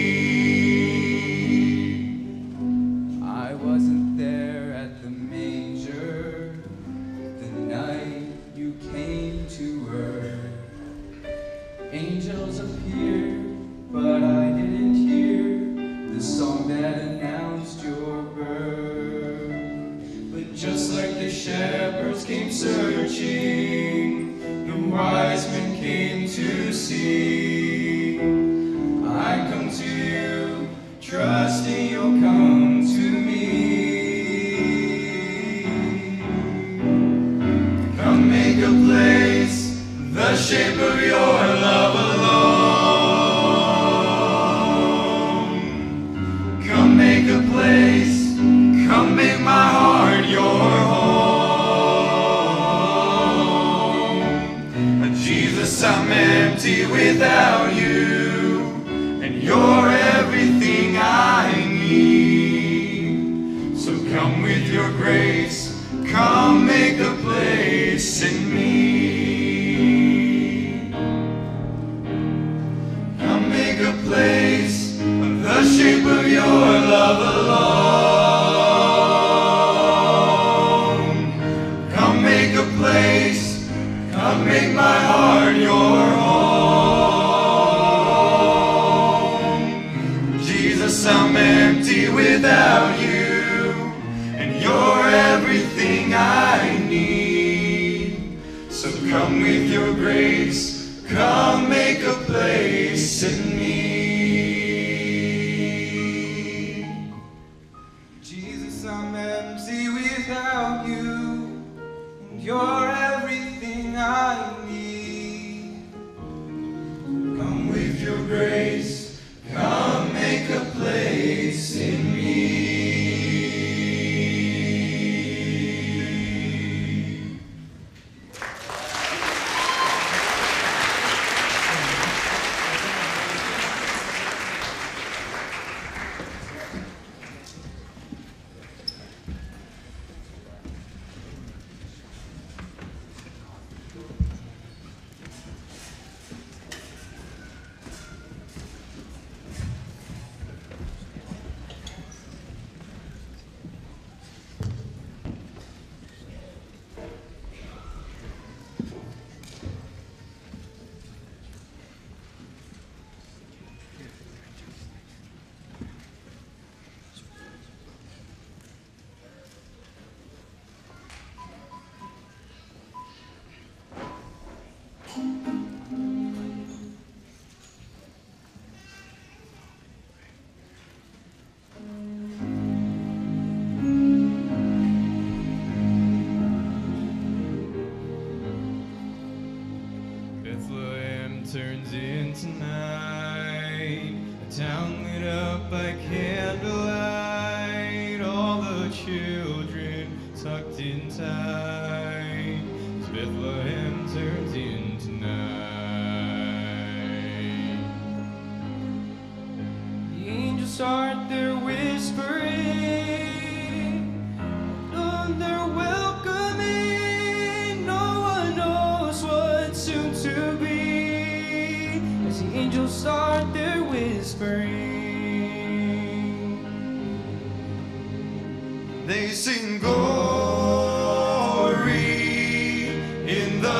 I wasn't there at the manger the night you came to earth. Angels appeared, but I didn't hear the song that announced your birth. But just like the shepherds came searching, the wise men came to see. I come to you, trusting you'll come to me. Come make a place, the shape of your love alone. Come make a place, come make my heart your home. Jesus, I'm empty without you, and you're everything I need. So come with your grace, come make a place in me. Come make a place, the shape of your love alone. Come make a place, come make my heart your home. Jesus, I'm empty without you, and you're everything I need. So come with your grace, come make a place in me. Jesus, I'm empty without you, and you're everything I need. Come with your grace, come make a place in me. Bethlehem turns into night, a town lit up by candlelight, all the children tucked in tight, as Bethlehem turns into night. The angels start their whispering on their way. prospering. They sing glory in the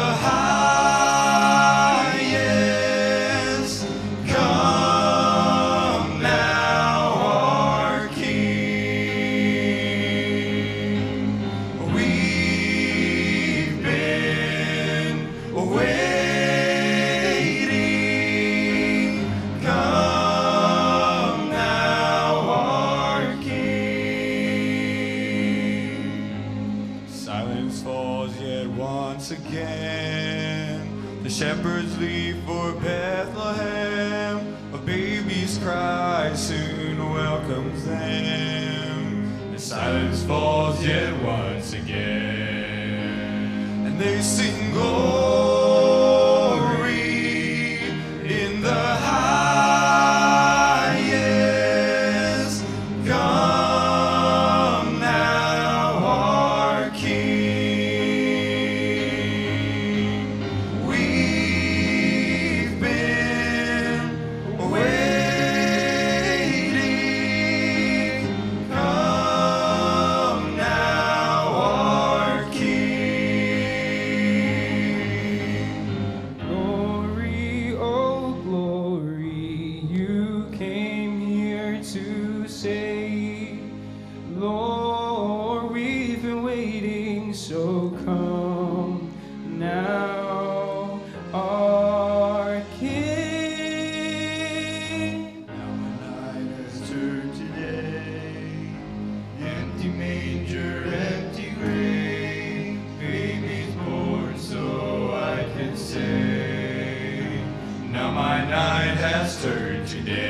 highest. Come now, our King. We've been waiting. Come now, our King. Silence falls yet once again. The shepherds leave for Bethlehem. A baby's cry soon welcomes them. The silence falls yet once again. And they sing glory in the highest. Come now, our King. We've been waiting. Come now, our King. Glory, oh glory, you came here to save. Lord, we've been waiting, so come now, our King. Now the night has turned today. Empty manger, empty grave. Baby's born so I can say. Now my night has turned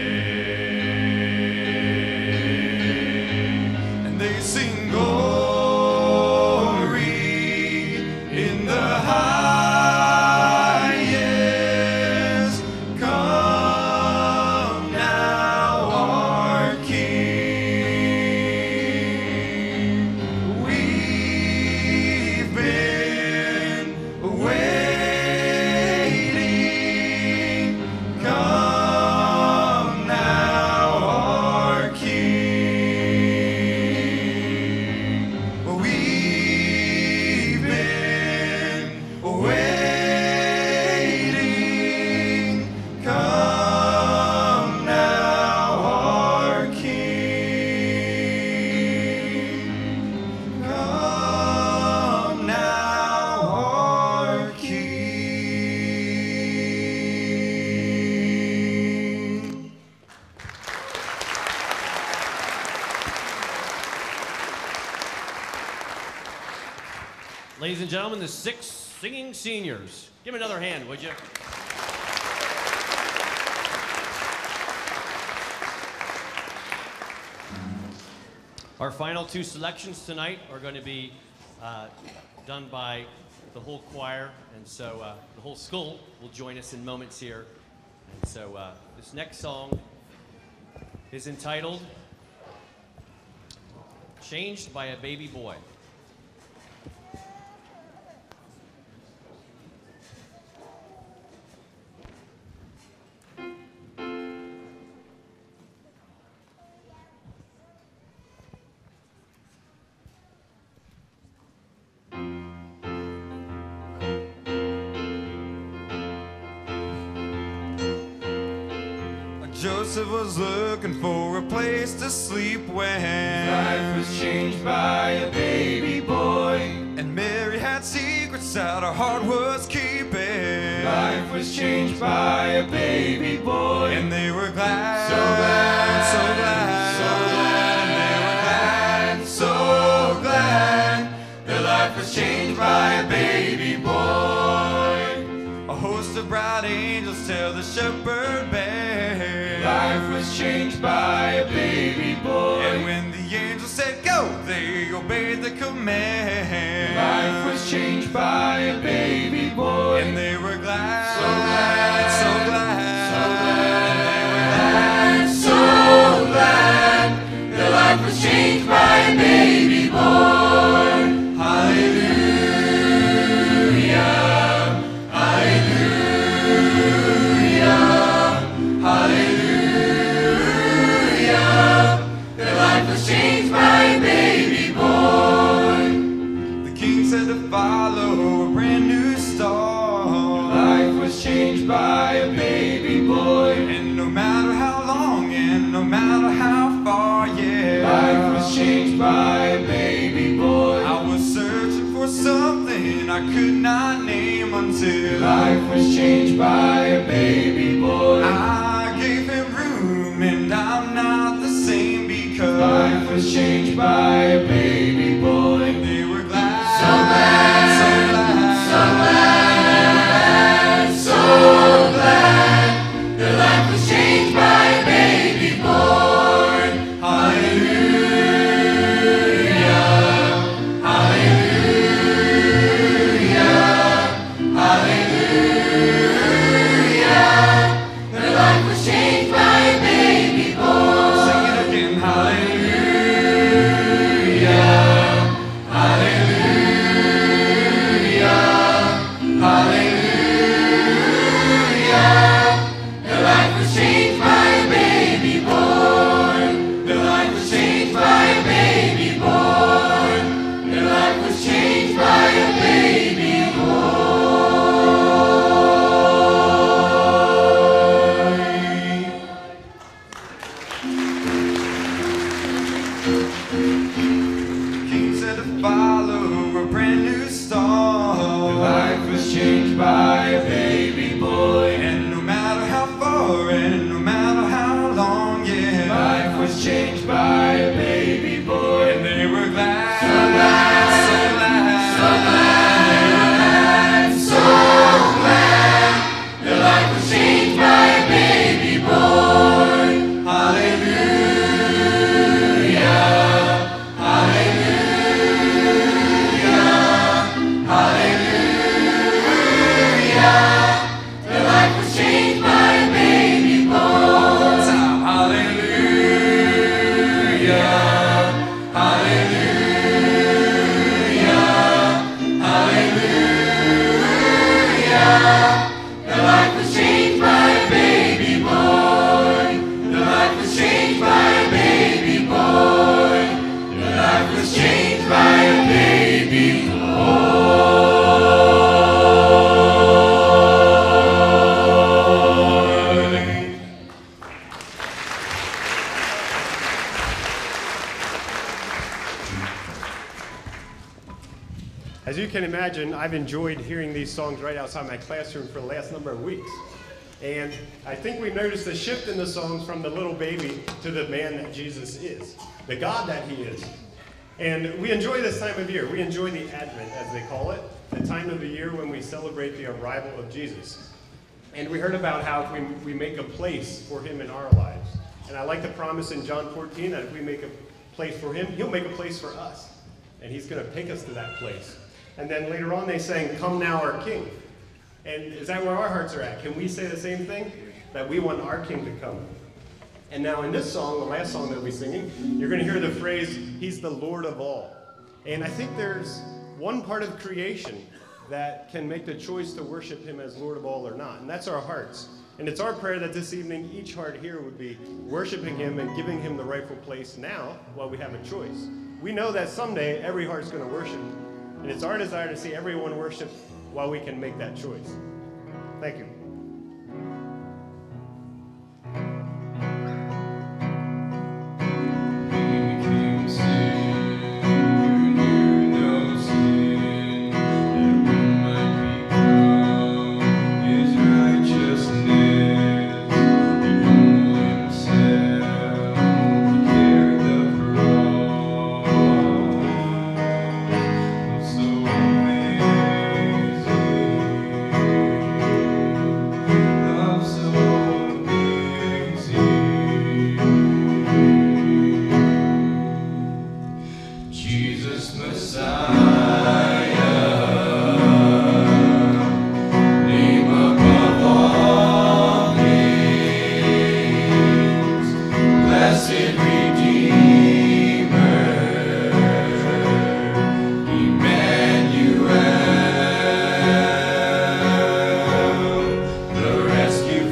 today. And they sing glory in the highest. Come now, our King. We've been waiting. Come now, our King. We've been waiting. Come now, our King. Come now, our King. Ladies and gentlemen, the six singing seniors. Give them another hand, would you? Our final two selections tonight are going to be uh, done by the whole choir, and so uh, the whole school will join us in moments here. And so uh, this next song is entitled Changed by a Baby Boy. Joseph was looking for a place to sleep when life was changed by a baby boy. And Mary had secrets that her heart was keeping. Life was changed by a baby boy. And they were glad, so glad, so glad, so glad, and they were glad, so glad. Their life was changed by a baby boy. A host of bright angels tell the shepherd bear. Life was changed by a baby boy. And when the angel said go, they obeyed the command. Life was changed by a baby boy. And they were glad, so glad, so glad, so glad, and they were glad, so glad. Their life was changed by a baby boy. Hallelujah, hallelujah, hallelujah. was changed by a baby boy. The king said to follow a brand new star. Life was changed by a baby boy. And no matter how long and no matter how far, yeah, Life was changed by a baby boy. I was searching for something I could not name until Life was changed by a baby boy. I gave him room, and I'm not the same because Life was changed by a baby boy. They were glad, So glad, so glad, so glad, so glad. Their life was changed by a baby boy. Hallelujah, hallelujah, hallelujah. Their life was changed by a baby boy. Sing it again, hallelujah, hallelujah, hallelujah. Their life was changed by a baby boy. Their life was changed by a baby boy. Their life was changed by a baby boy. King said to follow a brand new star. Life was changed by a baby boy. And no matter how far and no matter how long, yeah, Life was changed by a baby boy. and they were glad, So glad, so glad, so glad, so glad. Their life was changed by a baby boy. hallelujah, Hallelujah, hallelujah. Their life was changed by a baby boy. time, hallelujah, Hallelujah, hallelujah. Their life was changed by a baby boy. Their life was changed by a baby boy. Their life was changed by a baby boy. As you can imagine, I've enjoyed hearing these songs right outside my classroom for the last number of weeks. And I think we've noticed a shift in the songs from the little baby to the man that Jesus is, the God that he is. And we enjoy this time of year. We enjoy the Advent, as they call it, the time of the year when we celebrate the arrival of Jesus. And we heard about how if we, we make a place for him in our lives. And I like the promise in John fourteen that if we make a place for him, he'll make a place for us. And he's going to take us to that place. And then later on they sang, "Come now, our King." And is that where our hearts are at? Can we say the same thing? That we want our King to come. And now in this song, the last song that we'll be singing, you're going to hear the phrase, "He's the Lord of all." And I think there's one part of creation that can make the choice to worship him as Lord of all or not, and that's our hearts. And it's our prayer that this evening each heart here would be worshiping him and giving him the rightful place now while we have a choice. We know that someday every heart's going to worship, and it's our desire to see everyone worship while we can make that choice. Thank you.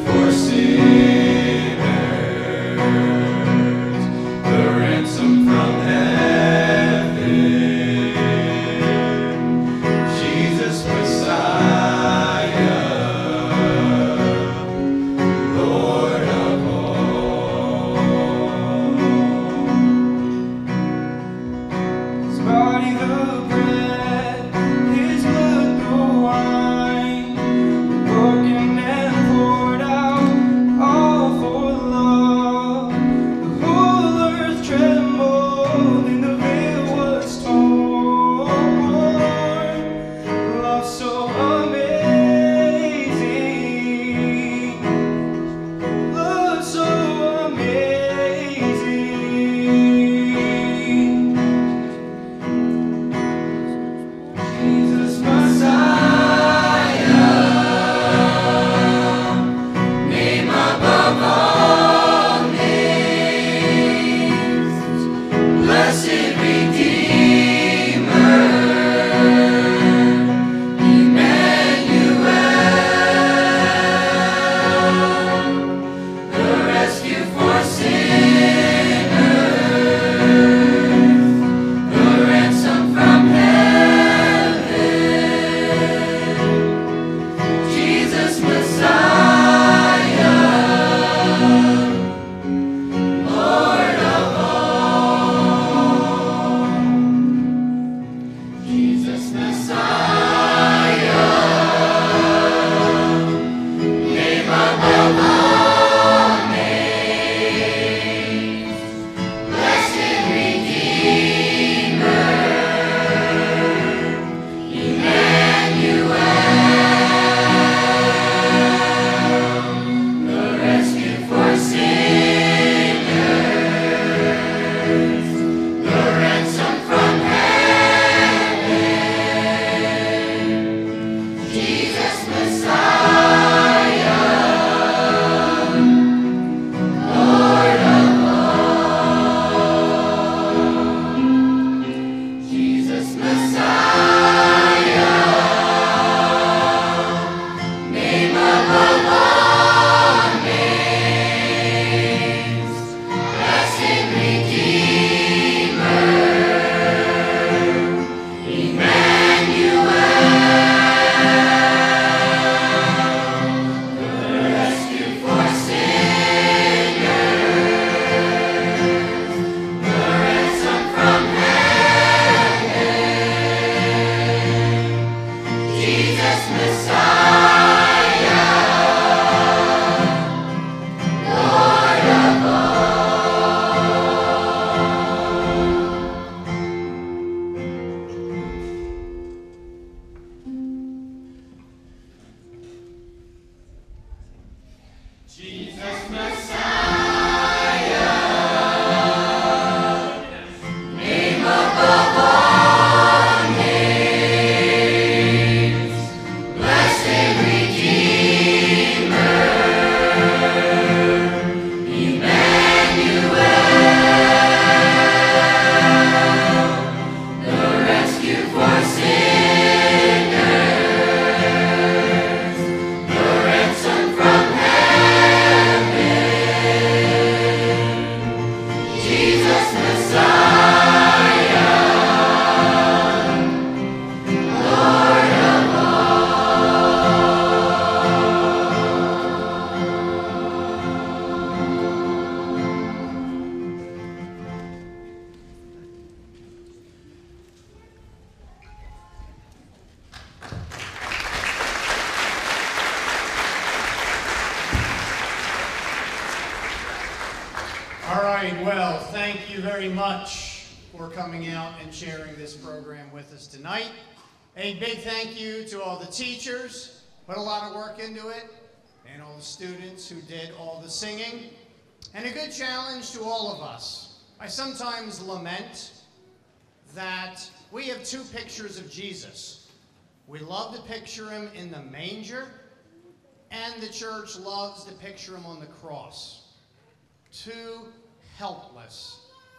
ransom from thank you very much for coming out and sharing this program with us tonight. A big thank you to all the teachers, put a lot of work into it, and all the students who did all the singing. And a good challenge to all of us. I sometimes lament that we have two pictures of Jesus. We love to picture him in the manger, and the church loves to picture him on the cross. Two helpless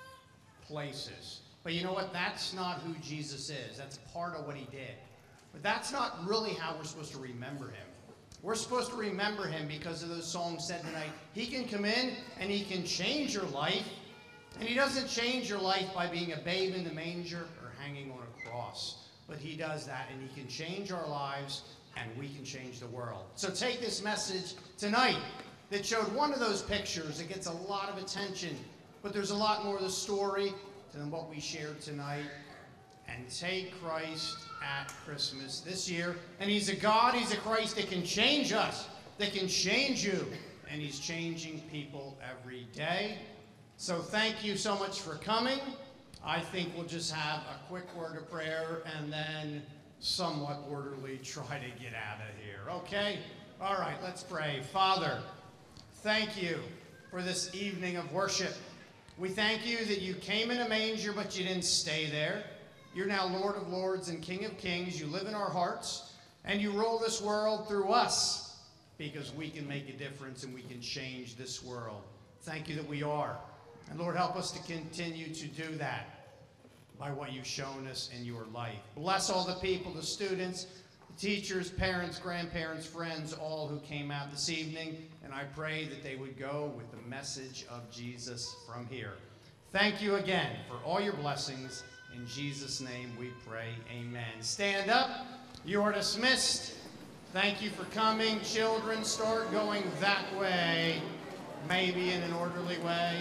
places. But you know what? That's not who Jesus is. That's part of what he did. But that's not really how we're supposed to remember him. We're supposed to remember him because of those songs said tonight. He can come in and he can change your life. And he doesn't change your life by being a babe in the manger or hanging on a cross. But he does that, and he can change our lives, and we can change the world. So take this message tonight that showed one of those pictures. It gets a lot of attention, but there's a lot more of the story than what we shared tonight. And take Christ at Christmas this year. And he's a God, he's a Christ that can change us, that can change you. And he's changing people every day. So thank you so much for coming. I think we'll just have a quick word of prayer and then somewhat orderly try to get out of here. Okay? All right, let's pray. Father, thank you for this evening of worship. We thank you that you came in a manger, but you didn't stay there. You're now Lord of Lords and King of Kings. You live in our hearts, and you rule this world through us because we can make a difference and we can change this world. Thank you that we are. And Lord, help us to continue to do that by what you've shown us in your life. Bless all the people, the students, the teachers, parents, grandparents, friends, all who came out this evening. And I pray that they would go with the message of Jesus from here. Thank you again for all your blessings. In Jesus' name we pray, amen. Stand up. You are dismissed. Thank you for coming. Children, start going that way, maybe in an orderly way.